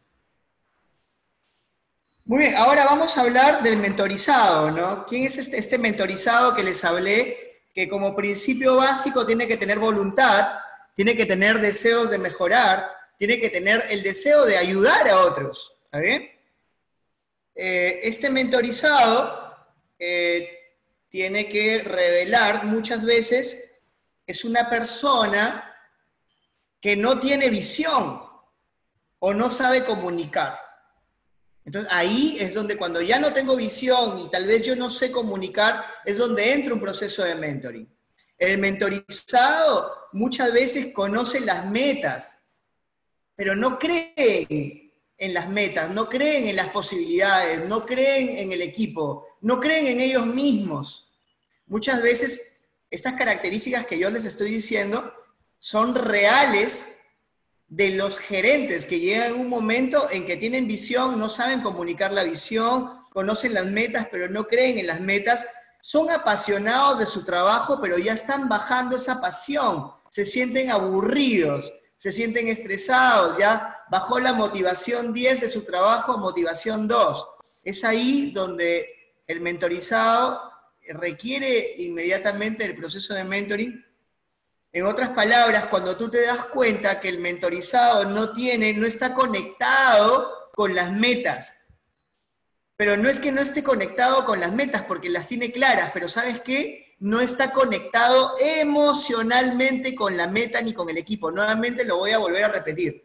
Muy bien, ahora vamos a hablar del mentorizado, ¿no? ¿Quién es este mentorizado que les hablé? Que como principio básico tiene que tener voluntad, tiene que tener deseos de mejorar, tiene que tener el deseo de ayudar a otros. ¿Está bien? Este mentorizado tiene que revelar muchas veces, es una persona que no tiene visión o no sabe comunicar. Entonces ahí es donde cuando ya no tengo visión y tal vez yo no sé comunicar, es donde entra un proceso de mentoring. El mentorizado muchas veces conoce las metas, pero no creen en las metas, no creen en las posibilidades, no creen en el equipo, no creen en ellos mismos. Muchas veces estas características que yo les estoy diciendo son reales de los gerentes que llegan en un momento en que tienen visión, no saben comunicar la visión, conocen las metas, pero no creen en las metas, son apasionados de su trabajo, pero ya están bajando esa pasión, se sienten aburridos, se sienten estresados, ya bajó la motivación 10 de su trabajo, motivación 2. Es ahí donde el mentorizado requiere inmediatamente el proceso de mentoring. En otras palabras, cuando tú te das cuenta que el mentorizado no está conectado con las metas, pero no es que no esté conectado con las metas porque las tiene claras, pero ¿sabes qué? No está conectado emocionalmente con la meta ni con el equipo. Nuevamente lo voy a volver a repetir.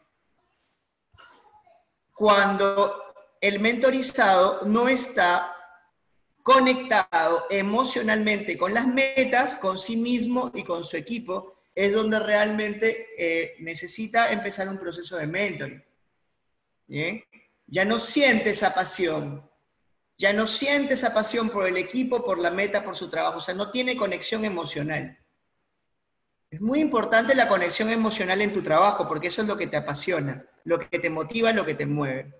Cuando el mentorizado no está conectado emocionalmente con las metas, con sí mismo y con su equipo, es donde realmente necesita empezar un proceso de mentoring. ¿Bien? Ya no siente esa pasión, ya no siente esa pasión por el equipo, por la meta, por su trabajo, o sea, no tiene conexión emocional. Es muy importante la conexión emocional en tu trabajo, porque eso es lo que te apasiona, lo que te motiva, lo que te mueve.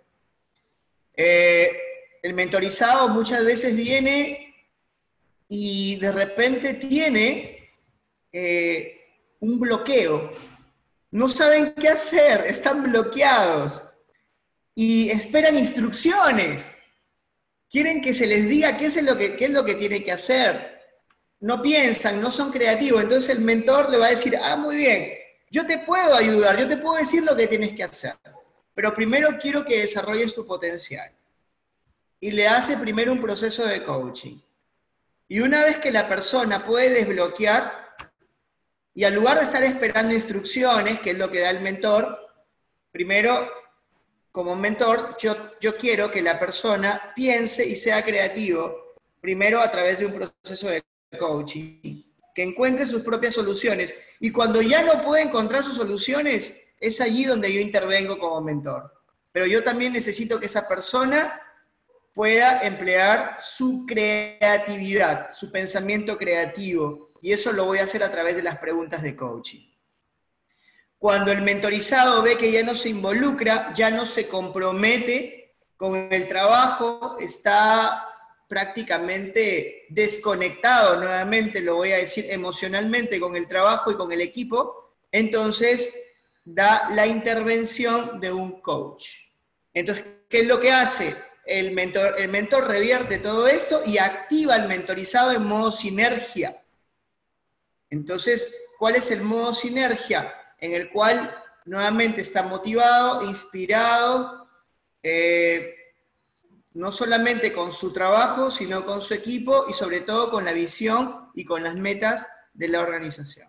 El mentorizado muchas veces viene y de repente tiene un bloqueo. No saben qué hacer, están bloqueados y esperan instrucciones. Quieren que se les diga qué es lo que tiene que hacer. No piensan, no son creativos. Entonces el mentor le va a decir, muy bien, yo te puedo ayudar, yo te puedo decir lo que tienes que hacer, pero primero quiero que desarrolles tu potencial. Y le hace primero un proceso de coaching. Y una vez que la persona puede desbloquear, y al lugar de estar esperando instrucciones, que es lo que da el mentor, primero, como mentor, yo quiero que la persona piense y sea creativo, primero a través de un proceso de coaching, que encuentre sus propias soluciones. Y cuando ya no puede encontrar sus soluciones, es allí donde yo intervengo como mentor. Pero yo también necesito que esa persona pueda emplear su creatividad, su pensamiento creativo, y eso lo voy a hacer a través de las preguntas de coaching. Cuando el mentorizado ve que ya no se involucra, ya no se compromete con el trabajo, está prácticamente desconectado, nuevamente lo voy a decir, emocionalmente con el trabajo y con el equipo, entonces da la intervención de un coach. Entonces, ¿qué es lo que hace? El mentor revierte todo esto y activa al mentorizado en modo sinergia. Entonces, ¿cuál es el modo sinergia? En el cual nuevamente está motivado, inspirado, no solamente con su trabajo, sino con su equipo y sobre todo con la visión y con las metas de la organización.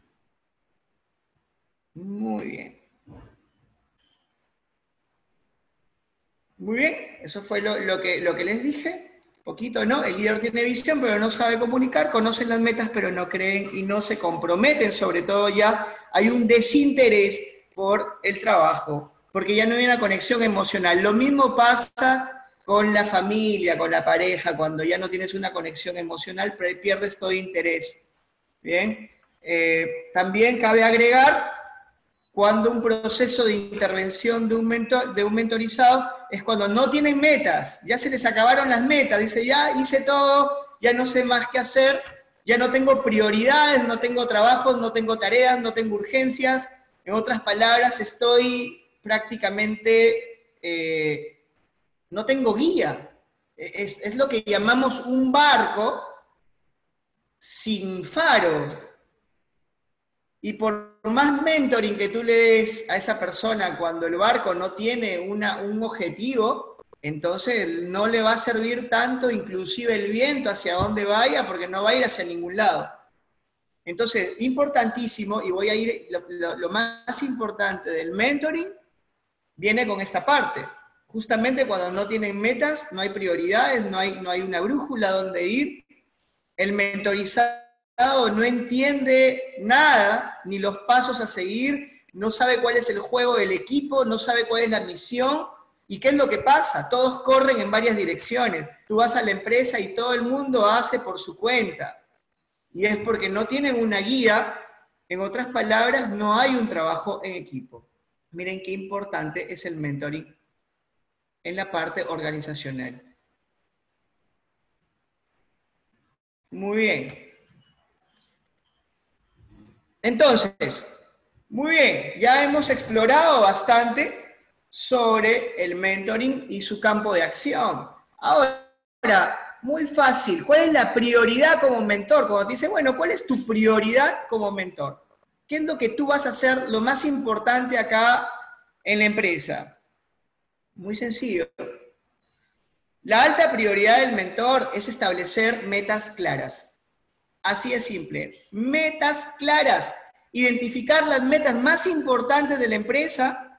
Muy bien. Muy bien, eso fue lo que les dije. Poquito, ¿no? El líder tiene visión, pero no sabe comunicar, conocen las metas, pero no creen y no se comprometen. Sobre todo ya hay un desinterés por el trabajo, porque ya no hay una conexión emocional. Lo mismo pasa con la familia, con la pareja, cuando ya no tienes una conexión emocional, pierdes todo interés. Bien. También cabe agregar, cuando un proceso de intervención de un mentorizado es cuando no tienen metas, ya se les acabaron las metas, dice, ya hice todo, ya no sé más qué hacer, ya no tengo prioridades, no tengo trabajos, no tengo tareas, no tengo urgencias. En otras palabras, estoy prácticamente, no tengo guía. Es lo que llamamos un barco sin faro. Y por más mentoring que tú le des a esa persona cuando el barco no tiene un objetivo, entonces no le va a servir tanto inclusive el viento hacia donde vaya, porque no va a ir hacia ningún lado. Entonces, importantísimo, y voy a ir, lo más importante del mentoring viene con esta parte. Justamente cuando no tienen metas, no hay prioridades, no hay una brújula donde ir, el mentorizado no entiende nada, ni los pasos a seguir, no sabe cuál es el juego del equipo, no sabe cuál es la misión. ¿Y qué es lo que pasa? Todos corren en varias direcciones. Tú vas a la empresa y todo el mundo hace por su cuenta. Y es porque no tienen una guía. En otras palabras, no hay un trabajo en equipo. Miren qué importante es el mentoring en la parte organizacional. Muy bien. Entonces, muy bien, ya hemos explorado bastante sobre el mentoring y su campo de acción. Ahora, muy fácil, ¿cuál es la prioridad como mentor? Cuando te dice, bueno, ¿cuál es tu prioridad como mentor? ¿Qué es lo que tú vas a hacer lo más importante acá en la empresa? Muy sencillo. La alta prioridad del mentor es establecer metas claras. Así es simple. Metas claras. Identificar las metas más importantes de la empresa,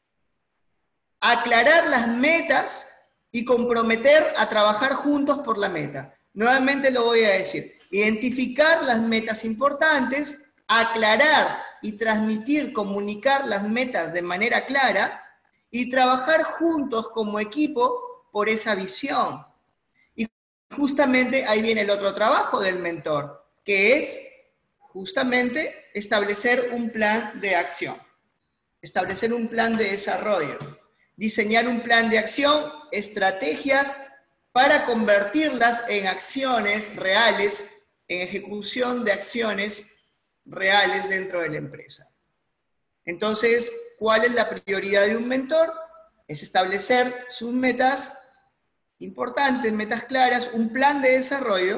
aclarar las metas y comprometer a trabajar juntos por la meta. Nuevamente lo voy a decir. Identificar las metas importantes, aclarar y transmitir, comunicar las metas de manera clara y trabajar juntos como equipo por esa visión. Y justamente ahí viene el otro trabajo del mentor, que es justamente establecer un plan de acción, establecer un plan de desarrollo, diseñar un plan de acción, estrategias para convertirlas en acciones reales, en ejecución de acciones reales dentro de la empresa. Entonces, ¿cuál es la prioridad de un mentor? Es establecer sus metas importantes, metas claras, un plan de desarrollo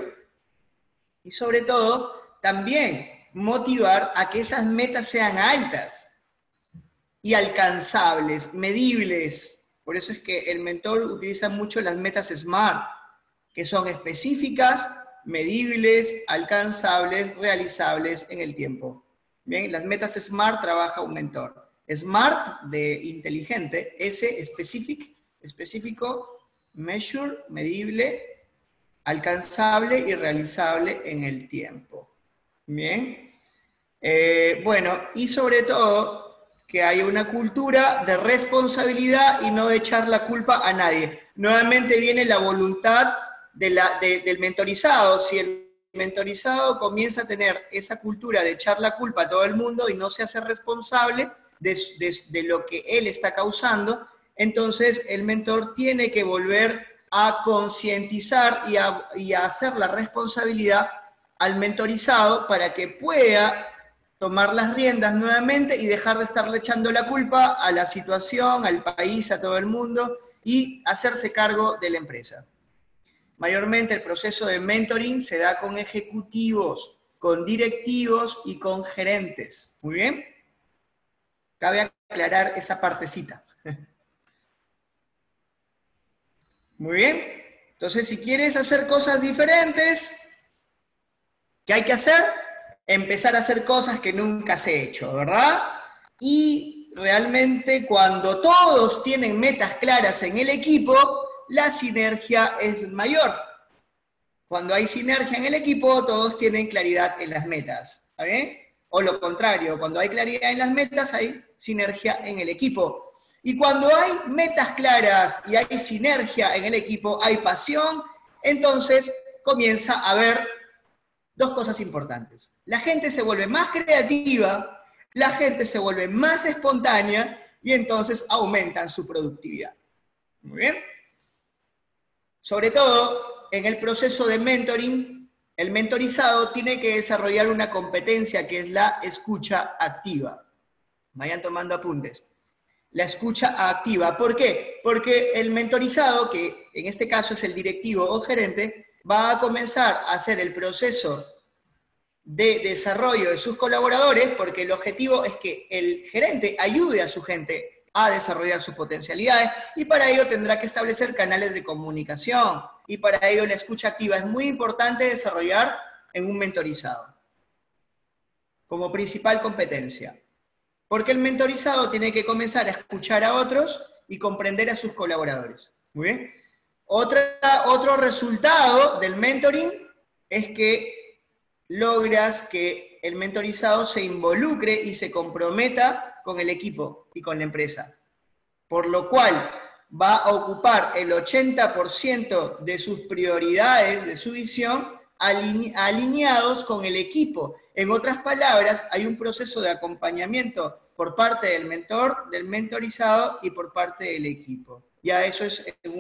y sobre todo también motivar a que esas metas sean altas y alcanzables, medibles. Por eso es que el mentor utiliza mucho las metas SMART, que son específicas, medibles, alcanzables, realizables en el tiempo. Bien, las metas SMART trabaja un mentor. SMART de inteligente, S específico, measure, medible, alcanzable y realizable en el tiempo. Bien. Bueno, y sobre todo que haya una cultura de responsabilidad y no de echar la culpa a nadie. Nuevamente viene la voluntad del mentorizado. Si el mentorizado comienza a tener esa cultura de echar la culpa a todo el mundo y no se hace responsable de lo que él está causando, entonces el mentor tiene que volver a concientizar y a hacer la responsabilidad al mentorizado para que pueda tomar las riendas nuevamente y dejar de estarle echando la culpa a la situación, al país, a todo el mundo y hacerse cargo de la empresa. Mayormente el proceso de mentoring se da con ejecutivos, con directivos y con gerentes. ¿Muy bien? Cabe aclarar esa partecita. Muy bien. Entonces, si quieres hacer cosas diferentes, ¿qué hay que hacer? Empezar a hacer cosas que nunca has hecho, ¿verdad? Y realmente cuando todos tienen metas claras en el equipo, la sinergia es mayor. Cuando hay sinergia en el equipo, todos tienen claridad en las metas, ¿está bien? O lo contrario, cuando hay claridad en las metas, hay sinergia en el equipo. Y cuando hay metas claras y hay sinergia en el equipo, hay pasión, entonces comienza a haber dos cosas importantes. La gente se vuelve más creativa, la gente se vuelve más espontánea y entonces aumentan su productividad. Muy bien. Sobre todo, en el proceso de mentoring, el mentorizado tiene que desarrollar una competencia que es la escucha activa. Vayan tomando apuntes. La escucha activa. ¿Por qué? Porque el mentorizado, que en este caso es el directivo o gerente, va a comenzar a hacer el proceso de desarrollo de sus colaboradores, porque el objetivo es que el gerente ayude a su gente a desarrollar sus potencialidades, y para ello tendrá que establecer canales de comunicación, y para ello la escucha activa es muy importante desarrollar en un mentorizado, como principal competencia. Porque el mentorizado tiene que comenzar a escuchar a otros y comprender a sus colaboradores. Muy bien. Otro resultado del mentoring es que logras que el mentorizado se involucre y se comprometa con el equipo y con la empresa. Por lo cual va a ocupar el 80% de sus prioridades, de su visión, alineados con el equipo. En otras palabras, hay un proceso de acompañamiento por parte del mentor, del mentorizado y por parte del equipo. Ya eso es en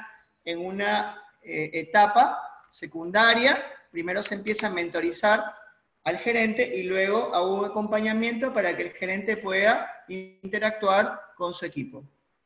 una etapa secundaria. Primero se empieza a mentorizar al gerente y luego a un acompañamiento para que el gerente pueda interactuar con su equipo.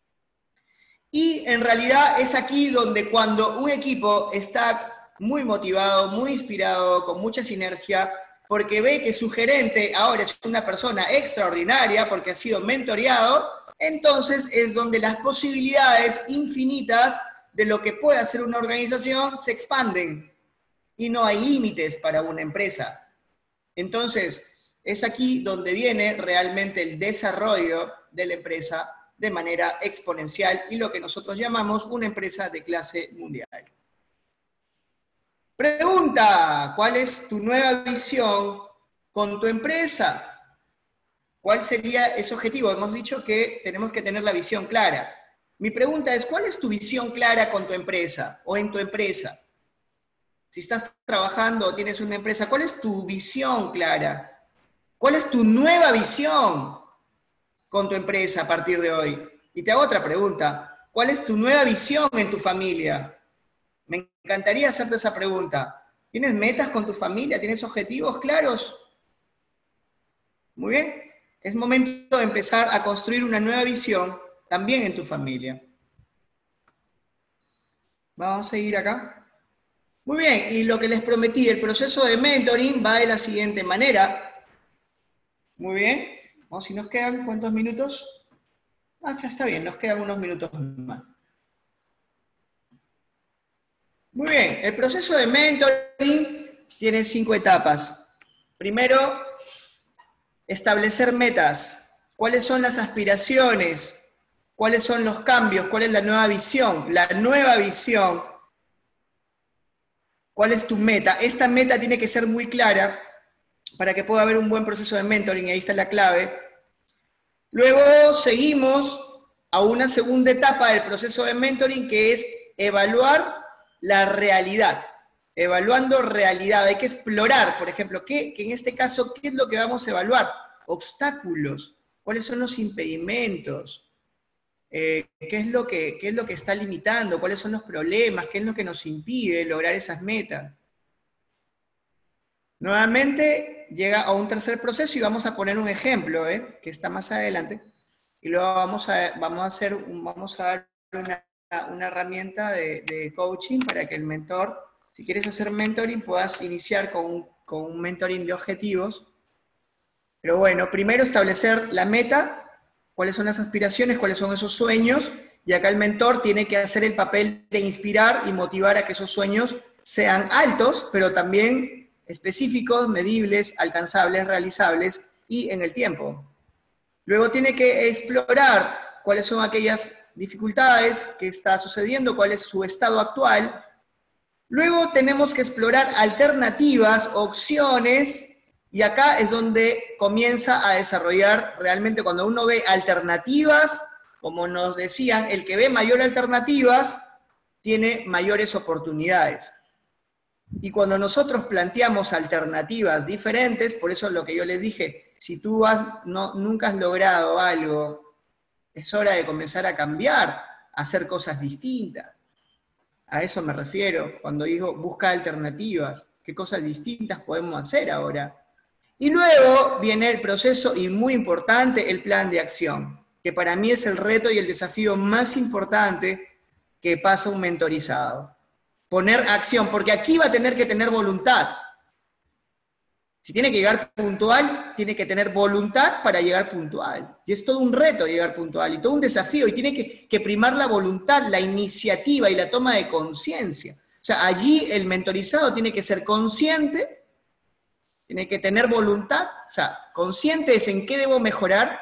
Y en realidad es aquí donde cuando un equipo está muy motivado, muy inspirado, con mucha sinergia, porque ve que su gerente ahora es una persona extraordinaria porque ha sido mentoreado, entonces es donde las posibilidades infinitas de lo que puede hacer una organización se expanden y no hay límites para una empresa. Entonces, es aquí donde viene realmente el desarrollo de la empresa de manera exponencial y lo que nosotros llamamos una empresa de clase mundial. Pregunta, ¿cuál es tu nueva visión con tu empresa? ¿Cuál sería ese objetivo? Hemos dicho que tenemos que tener la visión clara. Mi pregunta es, ¿cuál es tu visión clara con tu empresa o en tu empresa? Si estás trabajando o tienes una empresa, ¿cuál es tu visión clara? ¿Cuál es tu nueva visión con tu empresa a partir de hoy? Y te hago otra pregunta. ¿Cuál es tu nueva visión en tu familia? Me encantaría hacerte esa pregunta. ¿Tienes metas con tu familia? ¿Tienes objetivos claros? Muy bien. Es momento de empezar a construir una nueva visión también en tu familia. Vamos a seguir acá. Muy bien, y lo que les prometí, el proceso de mentoring va de la siguiente manera. Muy bien. Vamos, si nos quedan, ¿cuántos minutos? Ya está bien, nos quedan unos minutos más. Muy bien, el proceso de mentoring tiene 5 etapas. Primero, establecer metas. ¿Cuáles son las aspiraciones? ¿Cuáles son los cambios? ¿Cuál es la nueva visión? La nueva visión. ¿Cuál es tu meta? Esta meta tiene que ser muy clara para que pueda haber un buen proceso de mentoring, y ahí está la clave. Luego seguimos a una segunda etapa del proceso de mentoring, que es evaluar la realidad. Evaluando realidad. Hay que explorar, por ejemplo, que en este caso, ¿qué es lo que vamos a evaluar? Obstáculos. ¿Cuáles son los impedimentos? ¿Qué es lo que está limitando? ¿Cuáles son los problemas? ¿Qué es lo que nos impide lograr esas metas? Nuevamente llega a un tercer proceso y vamos a poner un ejemplo, que está más adelante, y luego vamos a dar una herramienta de coaching para que el mentor, si quieres hacer mentoring, puedas iniciar con un mentoring de objetivos. Pero bueno, primero establecer la meta, cuáles son las aspiraciones, cuáles son esos sueños, Y acá el mentor tiene que hacer el papel de inspirar y motivar a que esos sueños sean altos, pero también específicos, medibles, alcanzables, realizables y en el tiempo. Luego tiene que explorar cuáles son aquellas dificultades que está sucediendo, cuál es su estado actual. Luego tenemos que explorar alternativas, opciones, y acá es donde comienza a desarrollar realmente cuando uno ve alternativas, como nos decían, el que ve mayor alternativas tiene mayores oportunidades. Y cuando nosotros planteamos alternativas diferentes, por eso es lo que yo les dije, si tú nunca has logrado algo, es hora de comenzar a cambiar, a hacer cosas distintas. A eso me refiero, cuando digo busca alternativas, qué cosas distintas podemos hacer ahora. Y luego viene el proceso, y muy importante, el plan de acción, que para mí es el reto y el desafío más importante que pasa un mentorizado. Poner acción, porque aquí va a tener que tener voluntad. Si tiene que llegar puntual, tiene que tener voluntad para llegar puntual. Y es todo un reto llegar puntual, y todo un desafío, y tiene que primar la voluntad, la iniciativa y la toma de conciencia. O sea, allí el mentorizado tiene que ser consciente, tiene que tener voluntad, o sea, consciente es en qué debo mejorar,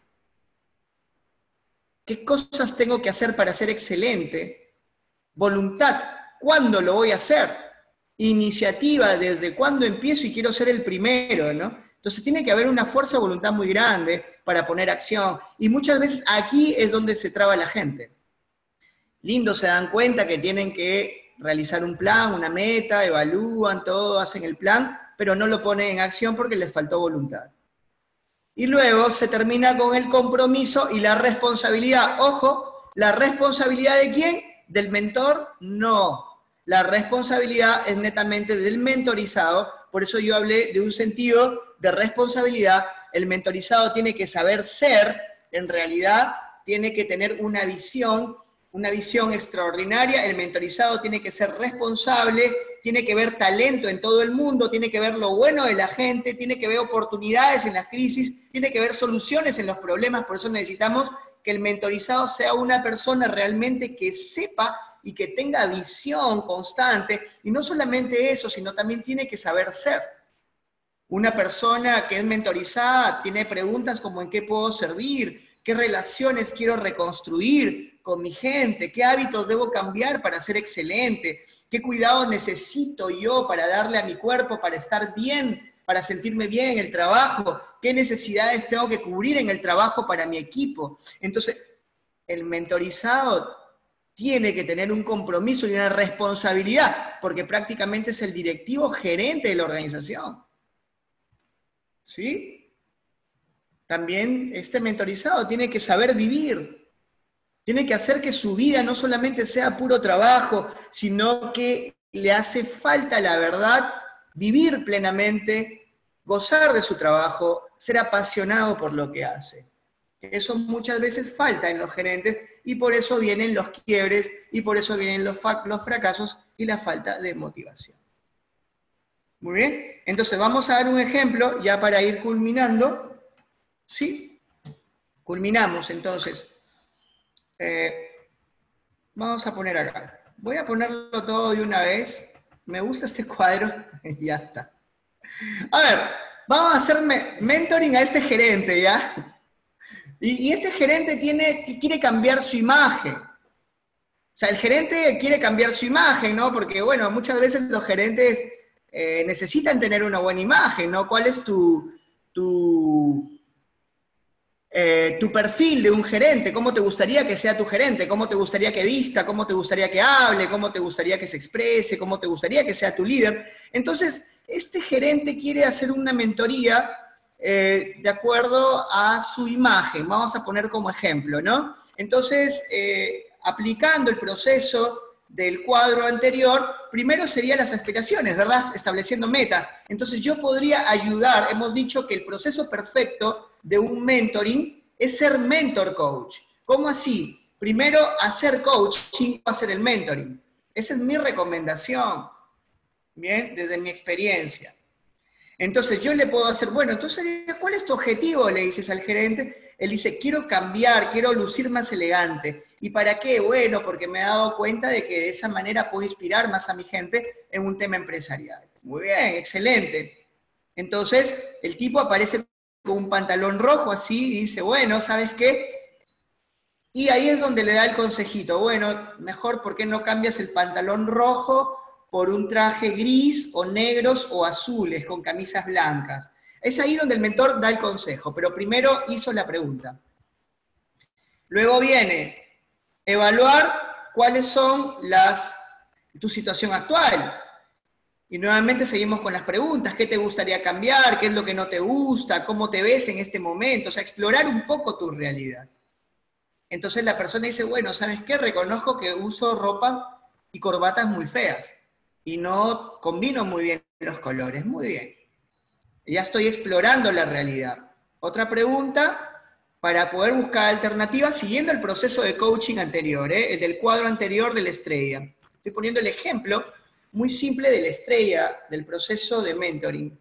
qué cosas tengo que hacer para ser excelente, voluntad, ¿cuándo lo voy a hacer? Iniciativa, desde cuándo empiezo y quiero ser el primero, ¿no? Entonces tiene que haber una fuerza de voluntad muy grande para poner acción, y muchas veces aquí es donde se traba la gente. Lindo, se dan cuenta que tienen que realizar un plan, una meta, evalúan todo, hacen el plan, pero no lo ponen en acción porque les faltó voluntad. Y luego se termina con el compromiso y la responsabilidad. Ojo, ¿la responsabilidad de quién? ¿Del mentor? No. La responsabilidad es netamente del mentorizado, por eso yo hablé de un sentido de responsabilidad. El mentorizado tiene que saber ser, en realidad tiene que tener una visión extraordinaria. El mentorizado tiene que ser responsable, tiene que ver talento en todo el mundo, tiene que ver lo bueno de la gente, tiene que ver oportunidades en las crisis, tiene que ver soluciones en los problemas. Por eso necesitamos que el mentorizado sea una persona realmente que sepa y que tenga visión constante, y no solamente eso, sino también tiene que saber ser. Una persona que es mentorizada tiene preguntas como ¿en qué puedo servir? ¿Qué relaciones quiero reconstruir con mi gente? ¿Qué hábitos debo cambiar para ser excelente? ¿Qué cuidados necesito yo para darle a mi cuerpo, para estar bien, para sentirme bien en el trabajo? ¿Qué necesidades tengo que cubrir en el trabajo para mi equipo? Entonces, el mentorizado tiene que tener un compromiso y una responsabilidad, porque prácticamente es el directivo gerente de la organización. ¿Sí? También este mentorizado tiene que saber vivir, tiene que hacer que su vida no solamente sea puro trabajo, sino que le hace falta, la verdad, vivir plenamente, gozar de su trabajo, ser apasionado por lo que hace. Eso muchas veces falta en los gerentes, y por eso vienen los quiebres, y por eso vienen los fracasos y la falta de motivación. Muy bien, entonces vamos a dar un ejemplo ya para ir culminando. ¿Sí? Culminamos entonces. Vamos a poner acá. Voy a ponerlo todo de una vez. Me gusta este cuadro y ya está. A ver, vamos a hacer mentoring a este gerente, ¿ya? Y este gerente quiere cambiar su imagen. O sea, el gerente quiere cambiar su imagen, ¿no? Porque, bueno, muchas veces los gerentes necesitan tener una buena imagen, ¿no? ¿Cuál es tu perfil de un gerente? ¿Cómo te gustaría que sea tu gerente? ¿Cómo te gustaría que vista? ¿Cómo te gustaría que hable? ¿Cómo te gustaría que se exprese? ¿Cómo te gustaría que sea tu líder? Entonces, este gerente quiere hacer una mentoría de acuerdo a su imagen. Vamos a poner como ejemplo, ¿no? Entonces, aplicando el proceso del cuadro anterior, primero serían las aspiraciones, ¿verdad? Estableciendo meta. Entonces yo podría ayudar, hemos dicho que el proceso perfecto de un mentoring es ser mentor coach. ¿Cómo así? Primero hacer coaching, hacer el mentoring. Esa es mi recomendación, bien, desde mi experiencia. Entonces yo le puedo hacer, bueno, entonces, ¿cuál es tu objetivo? Le dices al gerente. Él dice, quiero cambiar, quiero lucir más elegante. ¿Y para qué? Bueno, porque me he dado cuenta de que de esa manera puedo inspirar más a mi gente en un tema empresarial. Muy bien, excelente. Entonces, el tipo aparece con un pantalón rojo así y dice, bueno, ¿sabes qué? Y ahí es donde le da el consejito, bueno, mejor, ¿por qué no cambias el pantalón rojo por un traje gris o negros o azules con camisas blancas? Es ahí donde el mentor da el consejo, pero primero hizo la pregunta. Luego viene evaluar cuáles son tu situación actual. Y nuevamente seguimos con las preguntas, ¿qué te gustaría cambiar? ¿Qué es lo que no te gusta? ¿Cómo te ves en este momento? O sea, explorar un poco tu realidad. Entonces la persona dice, bueno, ¿sabes qué? Reconozco que uso ropa y corbatas muy feas y no combino muy bien los colores. Muy bien. Ya estoy explorando la realidad. Otra pregunta, para poder buscar alternativas siguiendo el proceso de coaching anterior, el del cuadro anterior de la estrella. Estoy poniendo el ejemplo muy simple de la estrella, del proceso de mentoring.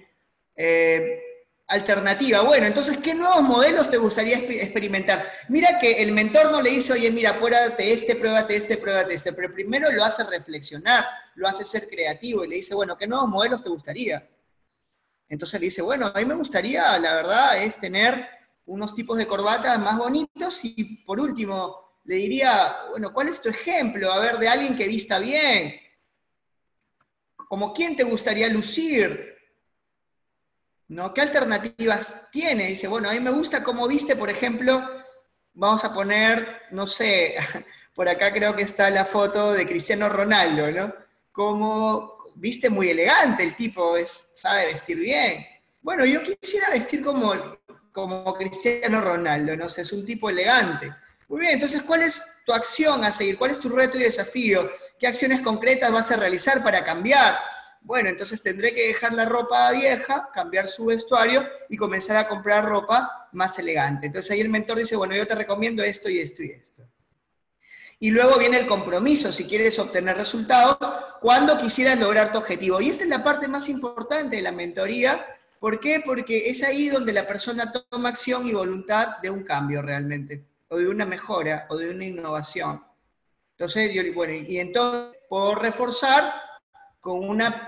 Alternativa. Bueno, entonces, ¿qué nuevos modelos te gustaría experimentar? Mira que el mentor no le dice, oye, mira, pruébate este, pero primero lo hace reflexionar, lo hace ser creativo y le dice, bueno, ¿qué nuevos modelos te gustaría? Entonces le dice, bueno, a mí me gustaría, la verdad, es tener unos tipos de corbatas más bonitos y por último le diría, bueno, ¿cuál es tu ejemplo? A ver, de alguien que vista bien. ¿Como quién te gustaría lucir? ¿No? ¿Qué alternativas tiene? Dice, bueno, a mí me gusta cómo viste, por ejemplo, vamos a poner, no sé, por acá creo que está la foto de Cristiano Ronaldo, ¿no? Como viste muy elegante el tipo, sabe vestir bien. Bueno, yo quisiera vestir como Cristiano Ronaldo, no sé, es un tipo elegante. Muy bien, entonces, ¿cuál es tu acción a seguir? ¿Cuál es tu reto y desafío? ¿Qué acciones concretas vas a realizar para cambiar? Bueno, entonces tendré que dejar la ropa vieja, cambiar su vestuario y comenzar a comprar ropa más elegante. Entonces ahí el mentor dice, bueno, yo te recomiendo esto y esto y esto. Y luego viene el compromiso, si quieres obtener resultados, cuando quisieras lograr tu objetivo. Y esta es la parte más importante de la mentoría. ¿Por qué? Porque es ahí donde la persona toma acción y voluntad de un cambio realmente, o de una mejora, o de una innovación. Entonces, bueno, y entonces, por reforzar, con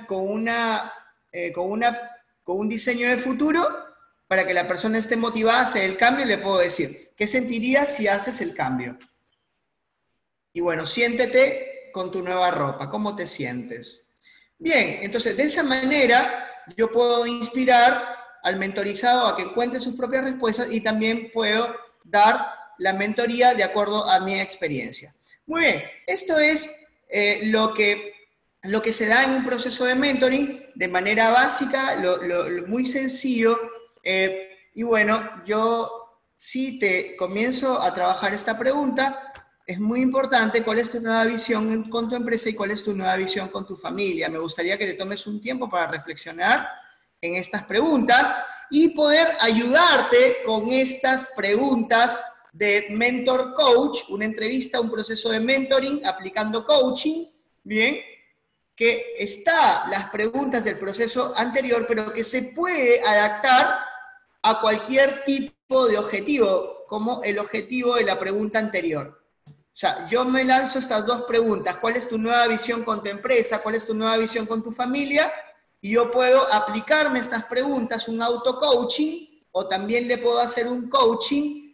un diseño de futuro para que la persona esté motivada a hacer el cambio, y le puedo decir, ¿qué sentirías si haces el cambio? Y bueno, siéntete con tu nueva ropa, ¿cómo te sientes? Bien, entonces de esa manera yo puedo inspirar al mentorizado a que encuentre sus propias respuestas y también puedo dar la mentoría de acuerdo a mi experiencia. Muy bien, esto es lo que se da en un proceso de mentoring de manera básica, muy sencillo. Y bueno, yo sí te comienzo a trabajar esta pregunta. Es muy importante cuál es tu nueva visión con tu empresa y cuál es tu nueva visión con tu familia. Me gustaría que te tomes un tiempo para reflexionar en estas preguntas y poder ayudarte con estas preguntas de Mentor Coach, una entrevista, un proceso de mentoring aplicando coaching, ¿bien? Que está las preguntas del proceso anterior, pero que se puede adaptar a cualquier tipo de objetivo, como el objetivo de la pregunta anterior. O sea, yo me lanzo estas dos preguntas. ¿Cuál es tu nueva visión con tu empresa? ¿Cuál es tu nueva visión con tu familia? Y yo puedo aplicarme estas preguntas, un auto-coaching, o también le puedo hacer un coaching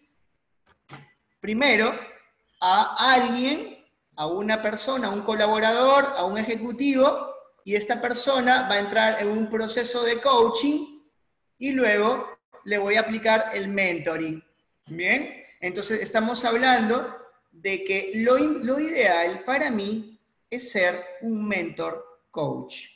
primero a alguien, a una persona, a un colaborador, a un ejecutivo, y esta persona va a entrar en un proceso de coaching y luego le voy a aplicar el mentoring. ¿Bien? Entonces estamos hablando de que lo ideal para mí es ser un mentor coach.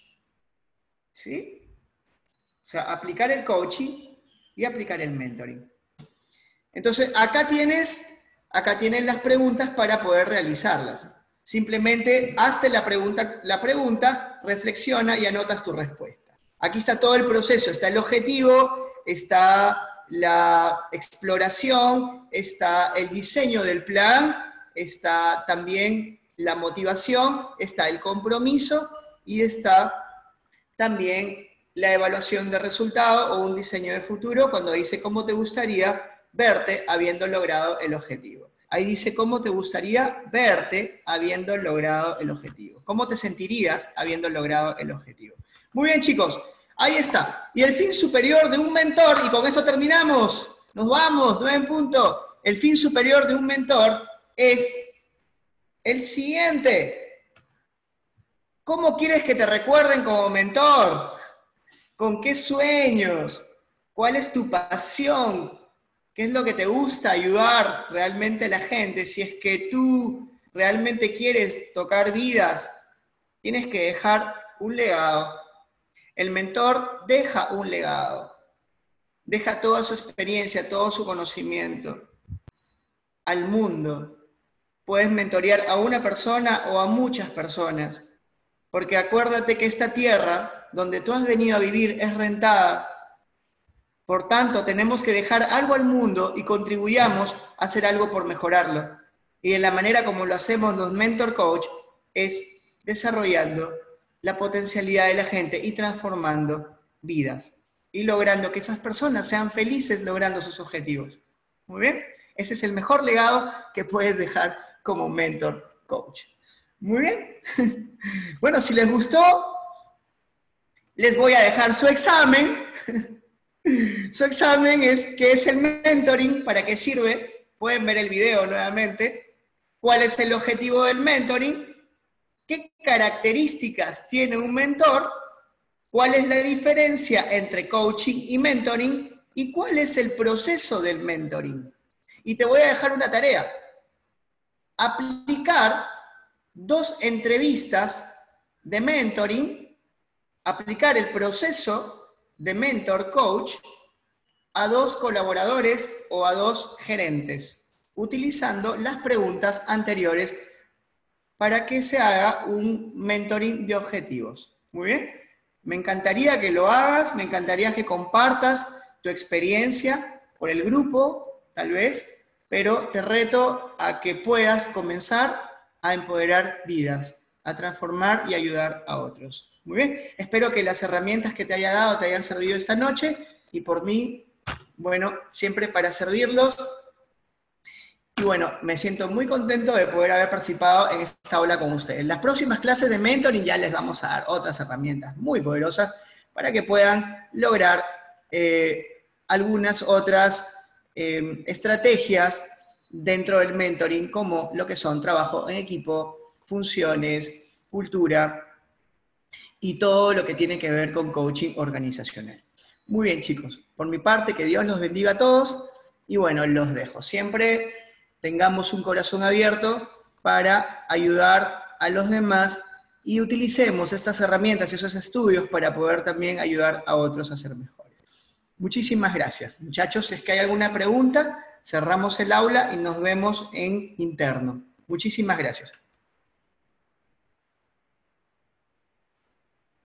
¿Sí? O sea, aplicar el coaching y aplicar el mentoring. Entonces, acá tienes las preguntas para poder realizarlas. Simplemente hazte la pregunta, reflexiona y anotas tu respuesta. Aquí está todo el proceso, está el objetivo, está la exploración, está el diseño del plan, está también la motivación, está el compromiso y está también la evaluación de resultado o un diseño de futuro cuando dice cómo te gustaría verte habiendo logrado el objetivo. Ahí dice cómo te gustaría verte habiendo logrado el objetivo. ¿Cómo te sentirías habiendo logrado el objetivo? Muy bien, chicos. Ahí está. Y el fin superior de un mentor, y con eso terminamos. Nos vamos, 9 en punto. El fin superior de un mentor es el siguiente. ¿Cómo quieres que te recuerden como mentor? ¿Con qué sueños? ¿Cuál es tu pasión? ¿Qué es lo que te gusta ayudar realmente a la gente? Si es que tú realmente quieres tocar vidas, tienes que dejar un legado. El mentor deja un legado. Deja toda su experiencia, todo su conocimiento al mundo. Puedes mentorear a una persona o a muchas personas. Porque acuérdate que esta tierra, donde tú has venido a vivir, es rentada. Por tanto, tenemos que dejar algo al mundo y contribuyamos a hacer algo por mejorarlo. Y de la manera como lo hacemos los Mentor Coach es desarrollando la potencialidad de la gente y transformando vidas. Y logrando que esas personas sean felices logrando sus objetivos. Muy bien. Ese es el mejor legado que puedes dejar como Mentor Coach. Muy bien. Bueno, si les gustó, les voy a dejar su examen. Su examen es ¿qué es el mentoring? ¿Para qué sirve? Pueden ver el video nuevamente. ¿Cuál es el objetivo del mentoring? ¿Qué características tiene un mentor? ¿Cuál es la diferencia entre coaching y mentoring? ¿Y cuál es el proceso del mentoring? Y te voy a dejar una tarea. Aplicar 2 entrevistas de mentoring, aplicar el proceso de mentor coach a 2 colaboradores o a 2 gerentes, utilizando las preguntas anteriores para que se haga un mentoring de objetivos. Muy bien. Me encantaría que lo hagas, me encantaría que compartas tu experiencia por el grupo, tal vez, pero te reto a que puedas comenzar a empoderar vidas, a transformar y ayudar a otros. Muy bien, espero que las herramientas que te haya dado te hayan servido esta noche y por mí, bueno, siempre para servirlos. Y bueno, me siento muy contento de poder haber participado en esta aula con ustedes. En las próximas clases de mentoring ya les vamos a dar otras herramientas muy poderosas para que puedan lograr algunas otras estrategias dentro del mentoring, como lo que son trabajo en equipo, funciones, cultura y todo lo que tiene que ver con coaching organizacional. Muy bien, chicos. Por mi parte, que Dios los bendiga a todos y bueno, los dejo. Siempre tengamos un corazón abierto para ayudar a los demás y utilicemos estas herramientas y esos estudios para poder también ayudar a otros a ser mejores. Muchísimas gracias. Muchachos, si es que hay alguna pregunta, cerramos el aula y nos vemos en interno. Muchísimas gracias.